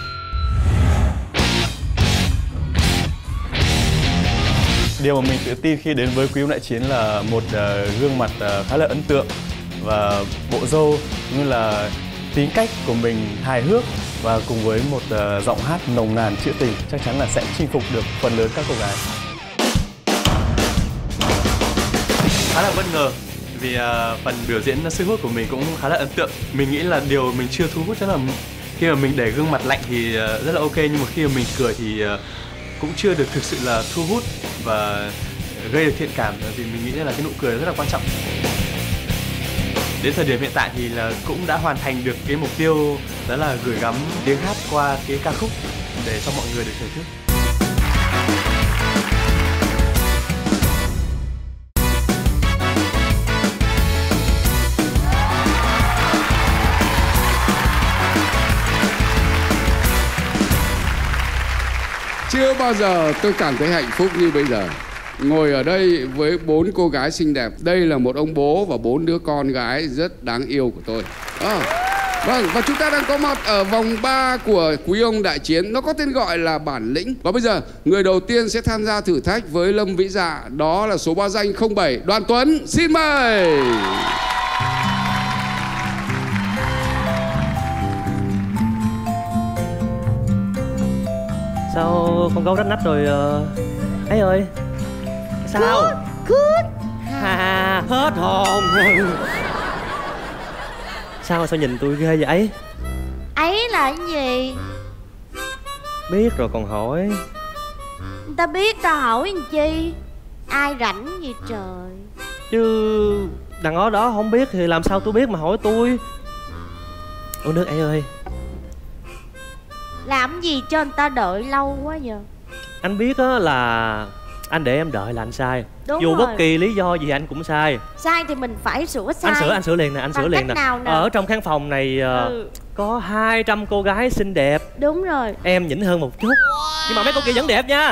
Điều mà mình tự tin khi đến với Quý ông Đại Chiến là một uh, gương mặt uh, khá là ấn tượng và bộ râu như là tính cách của mình hài hước và cùng với một uh, giọng hát nồng nàn trữ tình chắc chắn là sẽ chinh phục được phần lớn các cô gái. Khá là bất ngờ vì uh, phần biểu diễn sức hút của mình cũng khá là ấn tượng. Mình nghĩ là điều mình chưa thu hút chắc là khi mà mình để gương mặt lạnh thì uh, rất là ok, nhưng mà khi mà mình cười thì uh, cũng chưa được thực sự là thu hút và gây được thiện cảm, vì mình nghĩ là cái nụ cười rất là quan trọng. Đến thời điểm hiện tại thì là cũng đã hoàn thành được cái mục tiêu, đó là gửi gắm tiếng hát qua cái ca khúc để cho mọi người được thưởng thức. Chưa bao giờ tôi cảm thấy hạnh phúc như bây giờ. Ngồi ở đây với bốn cô gái xinh đẹp. Đây là một ông bố và bốn đứa con gái rất đáng yêu của tôi. À, vâng, và chúng ta đang có mặt ở vòng ba của Quý ông Đại Chiến. Nó có tên gọi là Bản Lĩnh. Và bây giờ, người đầu tiên sẽ tham gia thử thách với Lâm Vĩ Dạ. Đó là số báo danh không bảy, Đoàn Tuấn. Xin mời. Sao con gấu rách nách rồi uh... ấy ơi? Sao? Cút. À, hết hồn. Sao sao nhìn tôi ghê vậy ấy? Ấy là cái gì? Biết rồi còn hỏi. Người ta biết tao hỏi làm chi? Ai rảnh gì trời? Chứ đằng đó đó không biết thì làm sao tôi biết mà hỏi tôi. Uống nước ấy ơi. Làm gì cho người ta đợi lâu quá giờ? Anh biết á là anh để em đợi là anh sai. Đúng Dù rồi. bất kỳ lý do gì anh cũng sai. Sai thì mình phải sửa sai. Anh sửa anh sửa liền nè, anh Bằng sửa liền nè. nào nè. Ở trong khán phòng này uh, ừ. có hai trăm cô gái xinh đẹp. Đúng rồi. Em nhỉnh hơn một chút. Nhưng mà mấy cô kia vẫn đẹp nha.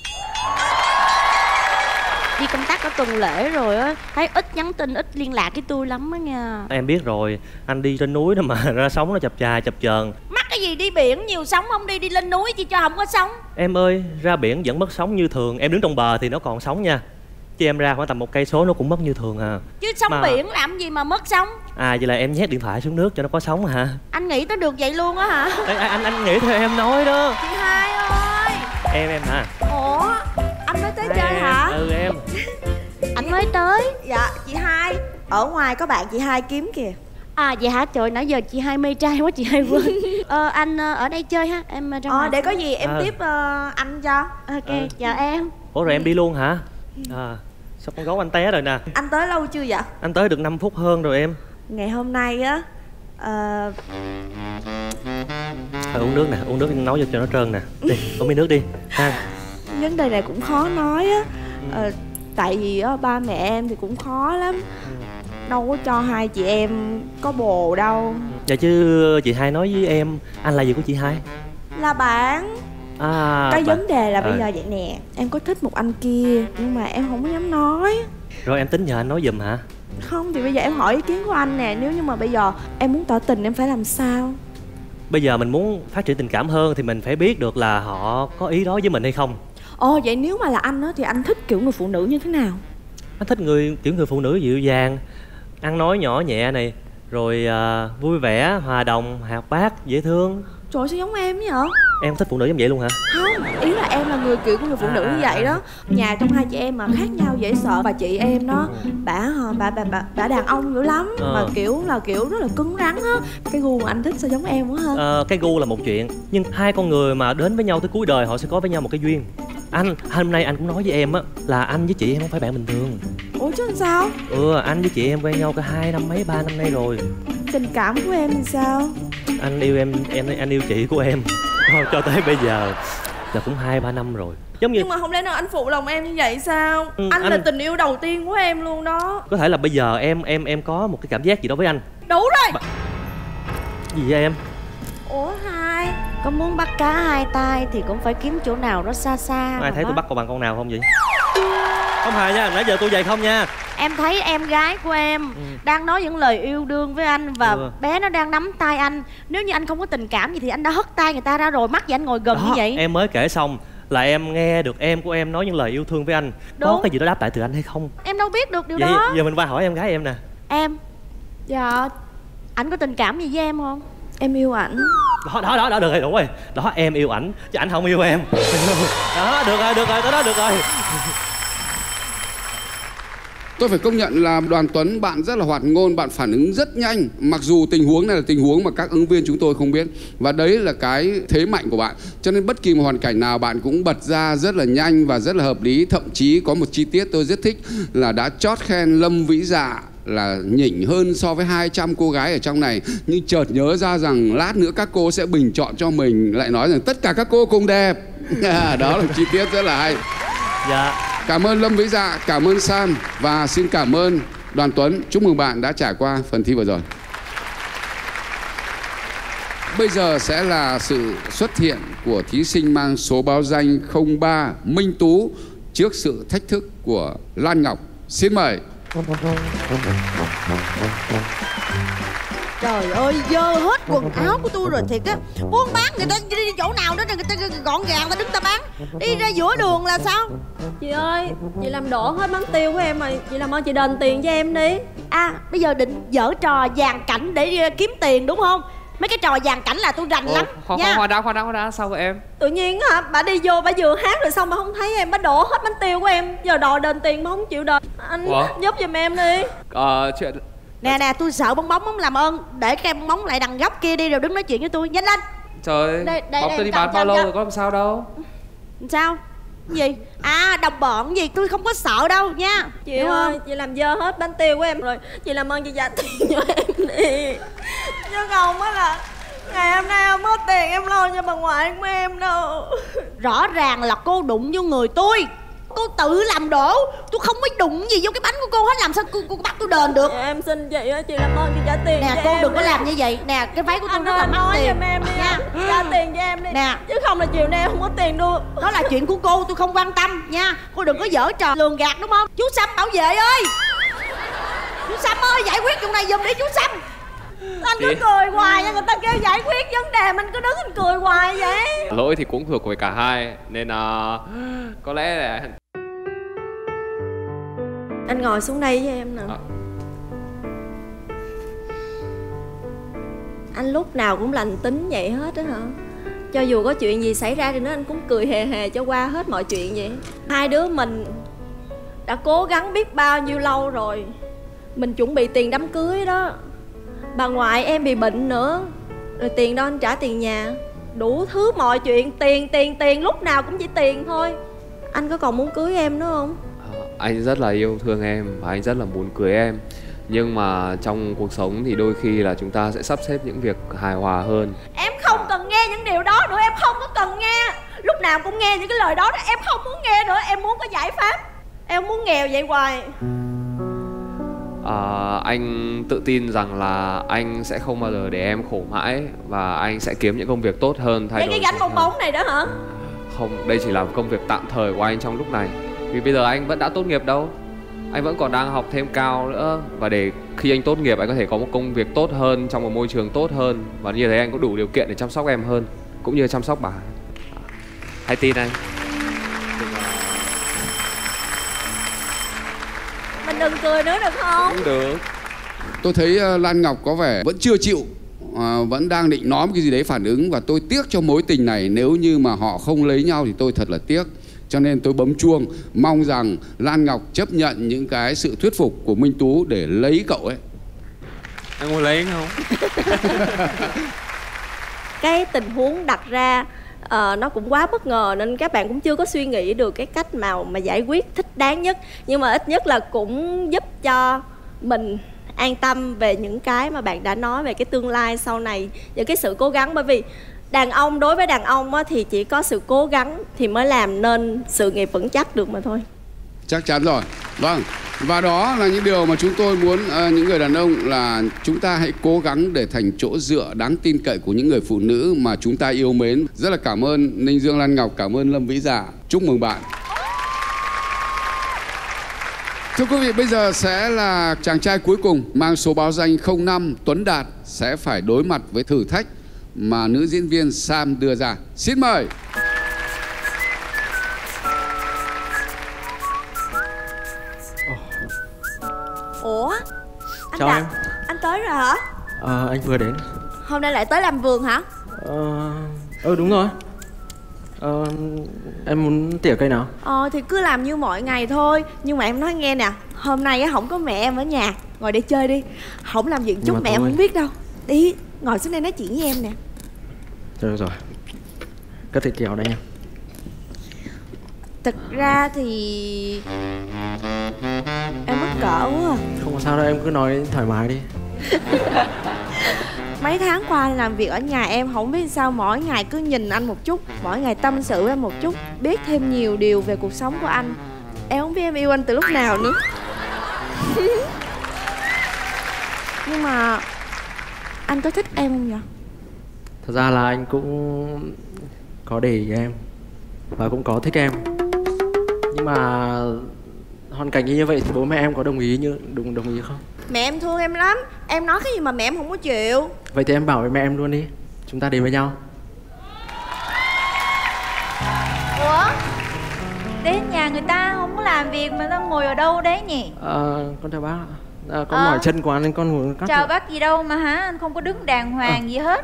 Đi công tác ở tuần lễ rồi á, thấy ít nhắn tin, ít liên lạc với tôi lắm á nha. Em biết rồi, anh đi trên núi đó mà ra sóng nó chập chà chập chờn. Mắc cái gì đi biển nhiều sóng không đi, đi lên núi chi cho không có sóng. Em ơi, ra biển vẫn mất sóng như thường. Em đứng trong bờ thì nó còn sóng nha. Chứ em ra khoảng tầm một cây số nó cũng mất như thường à. Chứ sóng mà... biển làm gì mà mất sóng. À vậy là em nhét điện thoại xuống nước cho nó có sóng hả? Anh nghĩ tới được vậy luôn á hả? Ê, anh anh nghĩ theo em nói đó. Chị Hai ơi. Em em hả? Ủa, anh mới tới chơi em. hả? Ừ em. Anh mới tới. Dạ, chị Hai. Ở ngoài có bạn chị Hai kiếm kìa. À vậy hả? Trời, nãy giờ chị Hai mê trai quá, chị Hai quên. ờ, anh ở đây chơi ha, em ra ngoài. Ờ, để có gì em à. tiếp uh, anh cho. Ok, à. chào em. Ủa rồi em đi luôn hả? À, sao con gấu anh té rồi nè. Anh tới lâu chưa vậy? Anh tới được năm phút hơn rồi em. Ngày hôm nay á uh... Thôi uống nước nè, uống nước nấu cho nó trơn nè. Đi, uống miếng nước đi ha. Vấn đề này cũng khó nói á. uh, Tại vì á, ba mẹ em thì cũng khó lắm. Đâu có cho hai chị em có bồ đâu. Dạ chứ chị Hai nói với em, anh là gì của chị Hai? Là bạn. À, cái bạn... vấn đề là à. bây giờ vậy nè. Em có thích một anh kia nhưng mà em không có dám nói. Rồi em tính nhờ anh nói giùm hả? Không thì bây giờ em hỏi ý kiến của anh nè. Nếu như mà bây giờ em muốn tỏ tình em phải làm sao? Bây giờ mình muốn phát triển tình cảm hơn thì mình phải biết được là họ có ý đó với mình hay không. Ồ vậy nếu mà là anh á thì anh thích kiểu người phụ nữ như thế nào? Anh thích người kiểu người phụ nữ dịu dàng, ăn nói nhỏ nhẹ này, rồi uh, vui vẻ, hòa đồng, hoạt bát, dễ thương. Trời sao giống em vậy? Em thích phụ nữ giống vậy luôn hả? Không, ý là em là người kiểu của người phụ nữ như vậy đó. Nhà trong hai chị em mà khác nhau dễ sợ. Và chị em đó, bả bà bà bà bả đàn ông dữ lắm, ờ. mà kiểu là kiểu rất là cứng rắn á. Cái gu mà anh thích sao giống em quá ha. Ờ, cái gu là một chuyện, nhưng hai con người mà đến với nhau tới cuối đời họ sẽ có với nhau một cái duyên. Anh hôm nay anh cũng nói với em á là anh với chị em không phải bạn bình thường. Ủa chứ làm sao? Ừ, anh với chị em quen nhau cả hai năm mấy ba năm nay rồi. Tình cảm của em thì sao? Anh yêu em, em anh yêu chị của em cho tới bây giờ là cũng hai ba năm rồi. Giống như nhưng mà không lẽ nào anh phụ lòng em như vậy sao? ừ, anh, anh là tình yêu đầu tiên của em luôn đó. Có thể là bây giờ em em em có một cái cảm giác gì đó với anh. Đủ rồi. Ba... gì vậy em? Ủa Hai, có muốn bắt cá hai tay thì cũng phải kiếm chỗ nào đó xa xa. Ai thấy đó. tôi bắt con bằng con nào không vậy? Không hề nha, nãy giờ tôi vậy không nha. Em thấy em gái của em ừ. đang nói những lời yêu đương với anh và ừ. bé nó đang nắm tay anh. Nếu như anh không có tình cảm gì thì anh đã hất tay người ta ra rồi, mắc gì anh ngồi gần đó, như vậy. Em mới kể xong là em nghe được em của em nói những lời yêu thương với anh. Đúng. Có cái gì đó đáp lại từ anh hay không? Em đâu biết được điều vậy, đó. Giờ mình qua hỏi em gái em nè. Em. Dạ. Anh có tình cảm gì với em không? Em yêu ảnh. Đó, đó, đó, đó, được rồi, đủ rồi. Đó, em yêu ảnh, chứ ảnh không yêu em. Đó, được rồi, được rồi, đó, đó, được rồi. Tôi phải công nhận là Đoàn Tuấn bạn rất là hoạt ngôn, bạn phản ứng rất nhanh. Mặc dù tình huống này là tình huống mà các ứng viên chúng tôi không biết. Và đấy là cái thế mạnh của bạn. Cho nên bất kỳ một hoàn cảnh nào bạn cũng bật ra rất là nhanh và rất là hợp lý. Thậm chí có một chi tiết tôi rất thích là đã chót khen Lâm Vĩ Dạ là nhỉnh hơn so với hai trăm cô gái ở trong này. Nhưng chợt nhớ ra rằng lát nữa các cô sẽ bình chọn cho mình, lại nói rằng tất cả các cô cùng đẹp. Đó là một chi tiết rất là hay. Dạ. Cảm ơn Lâm Vĩ Dạ, cảm ơn Sam và xin cảm ơn Đoàn Tuấn. Chúc mừng bạn đã trải qua phần thi vừa rồi. Bây giờ sẽ là sự xuất hiện của thí sinh mang số báo danh không ba Minh Tú trước sự thách thức của Lan Ngọc. Xin mời. Trời ơi, dơ hết quần áo của tôi rồi thiệt á. Buôn bán người ta đi chỗ nào đó người ta gọn gàng, ta đứng ta bán. Đi ra giữa đường là sao? Chị ơi, chị làm đổ hết bán tiêu của em rồi. Chị làm ơn chị đền tiền cho em đi. À, bây giờ định dở trò dàn cảnh để kiếm tiền đúng không? Mấy cái trò dàn cảnh là tôi rành Ồ, lắm khoan, nha. Khoan đã, khoan đã, khoan đã, sao vậy em? Tự nhiên hả, bà đi vô, bà vừa hát rồi xong mà không thấy em, bà đổ hết bánh tiêu của em. Giờ đòi đền tiền mà không chịu đền. Anh Ủa? giúp giùm em đi. Ờ, chuyện... Nè nè, tôi sợ bong bóng không, làm ơn để cái bong bóng lại đằng góc kia đi rồi đứng nói chuyện với tôi, nhanh lên. Trời ơi, bóng tôi đi bán bao lâu rồi, có làm sao đâu. Sao? Gì? À, đồng bọn gì, tôi không có sợ đâu nha. Chị Hiểu ơi, không? Chị làm dơ hết bánh tiêu của em rồi. Chị làm ơn chị trả tiền cho em đi. Chứ không á là ngày hôm nay không có tiền em lo cho bà ngoại của em đâu. Rõ ràng là cô đụng vô người tôi. Cô tự làm đổ. Tôi không có đụng gì vô cái bánh của cô hết. Làm sao cô, cô bắt tôi đền được? Dạ, em xin chị á, chị làm ơn chị trả tiền nè, cho cô em đừng có đi. làm như vậy. Nè, cái váy của tôi anh rất là mắc tiền. Anh nói em đi nha. Trả tiền cho em đi. Nè, chứ không là chiều nay em không có tiền đâu. Đó là chuyện của cô, tôi không quan tâm nha. Cô đừng có dở trò lường gạt đúng không? Chú Sâm bảo vệ ơi, chú Sâm ơi, giải quyết chuyện này giùm đi chú Sâm. Anh cứ cười hoài nha, người ta kêu giải quyết vấn đề mình cứ đứng anh cười hoài vậy. Lỗi thì cũng thuộc về cả hai nên là có lẽ là anh ngồi xuống đây với em nè. à. Anh lúc nào cũng lành tính vậy hết á hả? Cho dù có chuyện gì xảy ra thì nó anh cũng cười hề hề cho qua hết mọi chuyện vậy. Hai đứa mình đã cố gắng biết bao nhiêu lâu rồi. Mình chuẩn bị tiền đám cưới đó. Bà ngoại em bị bệnh nữa. Rồi tiền đâu anh trả tiền nhà. Đủ thứ mọi chuyện. Tiền, tiền, tiền. Lúc nào cũng chỉ tiền thôi. Anh có còn muốn cưới em nữa không? à, Anh rất là yêu thương em và anh rất là muốn cưới em. Nhưng mà trong cuộc sống thì đôi khi là chúng ta sẽ sắp xếp những việc hài hòa hơn. Em không cần nghe những điều đó nữa. Em không có cần nghe. Lúc nào cũng nghe những cái lời đó, đó. Em không muốn nghe nữa. Em muốn có giải pháp. Em muốn nghèo vậy hoài. À, anh tự tin rằng là anh sẽ không bao giờ để em khổ mãi. Và anh sẽ kiếm những công việc tốt hơn, thay đổi cái gánh bong bóng này đó hả? Không, đây chỉ là công việc tạm thời của anh trong lúc này. Vì bây giờ anh vẫn đã tốt nghiệp đâu. Anh vẫn còn đang học thêm cao nữa. Và để khi anh tốt nghiệp anh có thể có một công việc tốt hơn, trong một môi trường tốt hơn. Và như thế anh có đủ điều kiện để chăm sóc em hơn, cũng như chăm sóc bà. Hãy tin anh. Mình đừng cười nữa được không? Không được. Tôi thấy uh, Lan Ngọc có vẻ vẫn chưa chịu, uh, vẫn đang định nói một cái gì đấy phản ứng. Và tôi tiếc cho mối tình này. Nếu như mà họ không lấy nhau thì tôi thật là tiếc. Cho nên tôi bấm chuông, mong rằng Lan Ngọc chấp nhận những cái sự thuyết phục của Minh Tú để lấy cậu ấy. Anh muốn lấy anh không? Cái tình huống đặt ra uh, nó cũng quá bất ngờ nên các bạn cũng chưa có suy nghĩ được cái cách nào mà giải quyết thích đáng nhất. Nhưng mà ít nhất là cũng giúp cho mình an tâm về những cái mà bạn đã nói về cái tương lai sau này, những cái sự cố gắng. Bởi vì đàn ông, đối với đàn ông á, thì chỉ có sự cố gắng thì mới làm nên sự nghiệp vững chắc được mà thôi. Chắc chắn rồi. Vâng. Và đó là những điều mà chúng tôi muốn uh, những người đàn ông là chúng ta hãy cố gắng để thành chỗ dựa đáng tin cậy của những người phụ nữ mà chúng ta yêu mến. Rất là cảm ơn Ninh Dương, Lan Ngọc, cảm ơn Lâm Vĩ Dạ. Chúc mừng bạn. Thưa quý vị, bây giờ sẽ là chàng trai cuối cùng mang số báo danh không năm Tuấn Đạt sẽ phải đối mặt với thử thách mà nữ diễn viên Sam đưa ra. Xin mời. Ủa? Anh Chào Đạt, em. anh tới rồi hả? Ờ, anh vừa đến. Hôm nay lại tới làm vườn hả? Ờ, ừ đúng rồi. Ờ, em muốn tỉa cây nào? Ờ thì cứ làm như mọi ngày thôi. Nhưng mà em nói nghe nè, hôm nay á không có mẹ em ở nhà, ngồi để chơi đi. Không làm việc chút mẹ em không biết đâu. Đi, ngồi xuống đây nói chuyện với em nè. Được rồi. Cất thịt kèo đây em. Thực ra thì em mắc cỡ quá à. Không có sao đâu, em cứ nói thoải mái đi. Mấy tháng qua anh làm việc ở nhà em không biết sao mỗi ngày cứ nhìn anh một chút, mỗi ngày tâm sự với anh một chút, biết thêm nhiều điều về cuộc sống của anh. Em không biết em yêu anh từ lúc nào nữa. Nhưng mà anh có thích em không vậy? Thật ra là anh cũng có để ý em và cũng có thích em. Nhưng mà hoàn cảnh như vậy thì bố mẹ em có đồng ý như đồng đồng ý không? Mẹ em thương em lắm. Em nói cái gì mà mẹ em không có chịu. Vậy thì em bảo với mẹ em luôn đi. Chúng ta đến với nhau. Ủa? Đến nhà người ta không có làm việc mà nó ngồi ở đâu đấy nhỉ? Ờ, à, con chào bác ạ. À, con Ờ. mỏi chân quá nên con ngồi cắt. Chào rồi. bác gì đâu mà hả? Anh không có đứng đàng hoàng à. gì hết.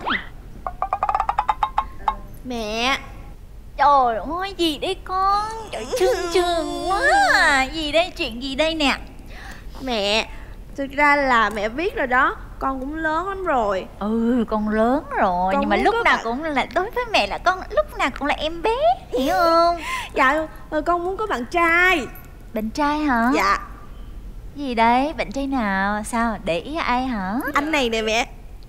Mẹ. Trời ơi, gì đây con? Trời, trương trường quá à. Gì đây, chuyện gì đây nè? Mẹ, thực ra là mẹ biết rồi đó, con cũng lớn lắm rồi. Ừ, con lớn rồi. Con nhưng mà muốn lúc có nào bạn- cũng là, đối với mẹ là con lúc nào cũng là em bé, hiểu không? Dạ, ờ, con muốn có bạn trai. Bạn trai hả? Dạ. Gì đấy, bạn trai nào? Sao, để ý ai hả? Anh này nè mẹ.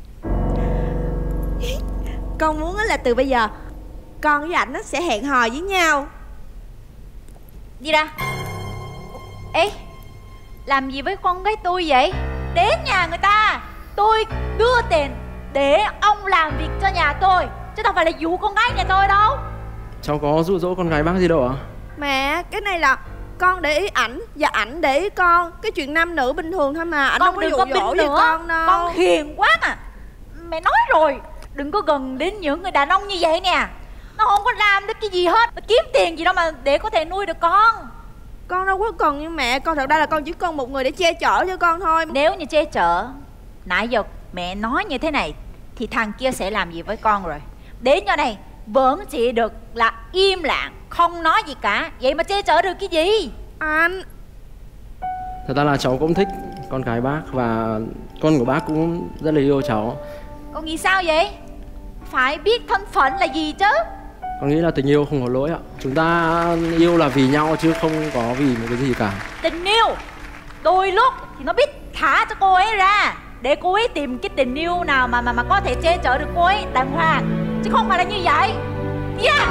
Con muốn á là từ bây giờ con với ảnh nó sẽ hẹn hò với nhau. Gì ra? Ê, làm gì với con gái tôi vậy? Đến nhà người ta, tôi đưa tiền để ông làm việc cho nhà tôi, chứ đâu phải là dụ con gái nhà tôi đâu. Cháu có dụ dỗ con gái bác gì đâu ạ? Mẹ, cái này là con để ý ảnh và ảnh để ý con. Cái chuyện nam nữ bình thường thôi mà. Ảnh Con không đừng có có dụ dỗ binh với nữa. con đâu. Con hiền quá mà. Mẹ nói rồi, đừng có gần đến những người đàn ông như vậy nè. Nó không có làm được cái gì hết, nó kiếm tiền gì đâu mà để có thể nuôi được con. Con đâu có cần như mẹ. Con thật ra là con chỉ cần một người để che chở cho con thôi. Nếu như che chở, nãy giờ mẹ nói như thế này thì thằng kia sẽ làm gì với con rồi. Đến giờ này vẫn chỉ được là im lặng, không nói gì cả. Vậy mà che chở được cái gì? Anh. Thật ra là cháu cũng thích con gái bác và con của bác cũng rất là yêu cháu. Con nghĩ sao vậy? Phải biết thân phận là gì chứ. Con nghĩ là tình yêu không có lỗi ạ. Chúng ta yêu là vì nhau chứ không có vì một cái gì cả. Tình yêu đôi lúc thì nó biết thả cho cô ấy ra để cô ấy tìm cái tình yêu nào mà mà mà có thể che chở được cô ấy đàng hoàng, chứ không phải là như vậy. Yeah.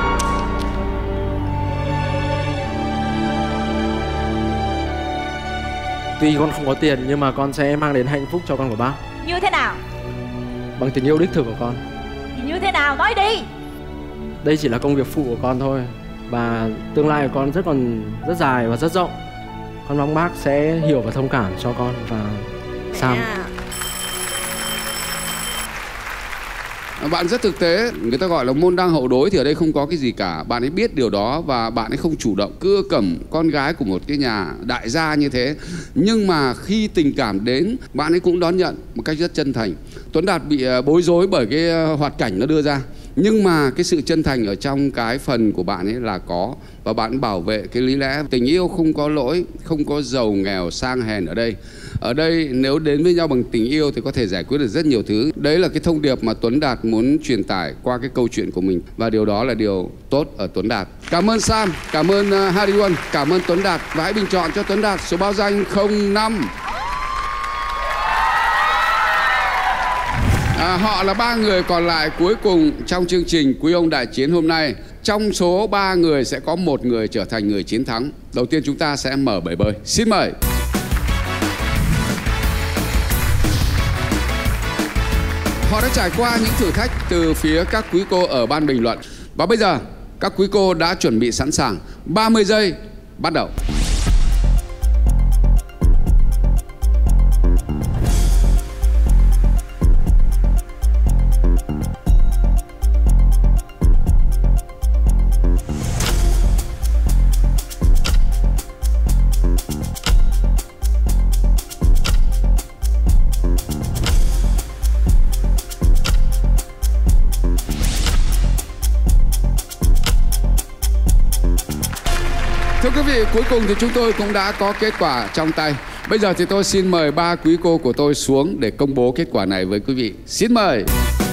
Tuy con không có tiền nhưng mà con sẽ mang đến hạnh phúc cho con của bác Như thế nào? bằng tình yêu đích thực của con. Thì như thế nào? Nói đi. Đây chỉ là công việc phụ của con thôi và tương lai của con rất còn rất dài và rất rộng. Con mong bác sẽ hiểu và thông cảm cho con và Sam. Bạn rất thực tế, người ta gọi là môn đăng hậu đối, thì ở đây không có cái gì cả. Bạn ấy biết điều đó và bạn ấy không chủ động cưa cẩm con gái của một cái nhà đại gia như thế. Nhưng mà khi tình cảm đến, bạn ấy cũng đón nhận một cách rất chân thành. Tuấn Đạt bị bối rối bởi cái hoạt cảnh nó đưa ra, nhưng mà cái sự chân thành ở trong cái phần của bạn ấy là có. Và bạn bảo vệ cái lý lẽ tình yêu không có lỗi, không có giàu nghèo sang hèn ở đây. Ở đây nếu đến với nhau bằng tình yêu thì có thể giải quyết được rất nhiều thứ. Đấy là cái thông điệp mà Tuấn Đạt muốn truyền tải qua cái câu chuyện của mình. Và điều đó là điều tốt ở Tuấn Đạt. Cảm ơn Sam, cảm ơn uh, Hari Won, cảm ơn Tuấn Đạt. Và hãy bình chọn cho Tuấn Đạt số báo danh không năm. À, họ là ba người còn lại cuối cùng trong chương trình Quý ông Đại Chiến hôm nay. Trong số ba người sẽ có một người trở thành người chiến thắng. Đầu tiên chúng ta sẽ mở bể bơi. Xin mời. Họ đã trải qua những thử thách từ phía các quý cô ở ban bình luận. Và bây giờ các quý cô đã chuẩn bị sẵn sàng. ba mươi giây bắt đầu. Thưa quý vị, cuối cùng thì chúng tôi cũng đã có kết quả trong tay. Bây giờ thì tôi xin mời ba quý cô của tôi xuống để công bố kết quả này với quý vị. Xin mời.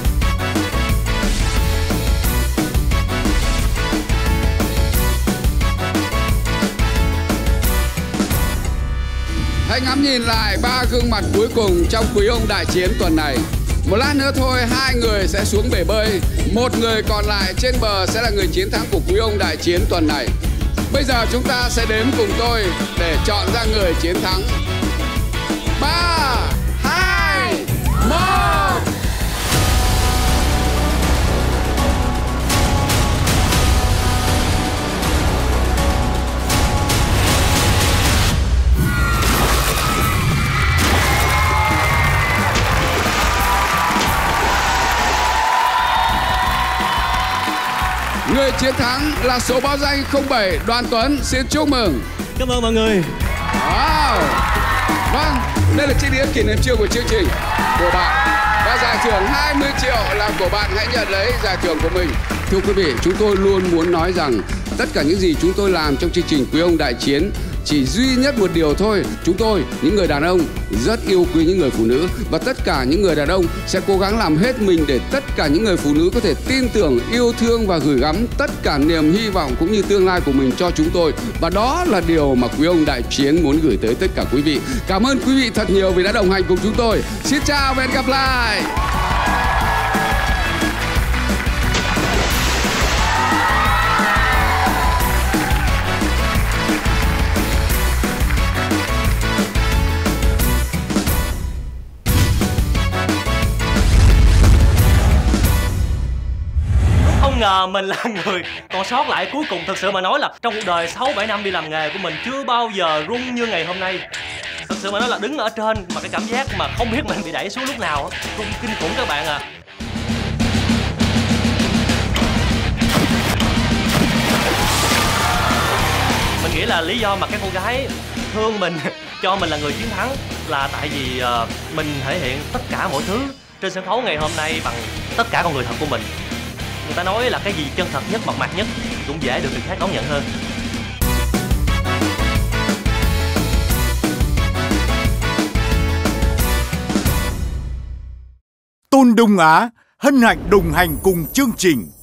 Hãy ngắm nhìn lại ba gương mặt cuối cùng trong Quý ông đại chiến tuần này. Một lát nữa thôi, hai người sẽ xuống bể bơi. Một người còn lại trên bờ sẽ là người chiến thắng của Quý ông đại chiến tuần này. Bây giờ chúng ta sẽ đếm cùng tôi để chọn ra người chiến thắng. Ba, hai, một. Người chiến thắng là số báo danh không bảy Đoàn Tuấn. Xin chúc mừng. Cảm ơn mọi người. Wow. Vâng, đây là chiếc đĩa kỷ niệm trương của chương trình của bạn. Và giải thưởng hai mươi triệu là của bạn. Hãy nhận lấy giải thưởng của mình. Thưa quý vị, chúng tôi luôn muốn nói rằng tất cả những gì chúng tôi làm trong chương trình Quý ông đại chiến chỉ duy nhất một điều thôi. Chúng tôi, những người đàn ông, rất yêu quý những người phụ nữ. Và tất cả những người đàn ông sẽ cố gắng làm hết mình để tất cả những người phụ nữ có thể tin tưởng, yêu thương và gửi gắm tất cả niềm hy vọng cũng như tương lai của mình cho chúng tôi. Và đó là điều mà Quý ông đại chiến muốn gửi tới tất cả quý vị. Cảm ơn quý vị thật nhiều vì đã đồng hành cùng chúng tôi. Xin chào và hẹn gặp lại. Không ngờ mình là người còn sót lại cuối cùng. Thực sự mà nói là trong cuộc đời sáu bảy năm đi làm nghề của mình chưa bao giờ run như ngày hôm nay. Thực sự mà nói là đứng ở trên mà cái cảm giác mà không biết mình bị đẩy xuống lúc nào, run kinh khủng các bạn à. Mình nghĩ là lý do mà các cô gái thương mình, cho mình là người chiến thắng là tại vì uh, mình thể hiện tất cả mọi thứ trên sân khấu ngày hôm nay bằng tất cả con người thật của mình. Người ta nói là cái gì chân thật nhất, mộc mạc nhất cũng dễ được người khác đón nhận hơn. Tôn Đông Á hân hạnh đồng hành cùng chương trình.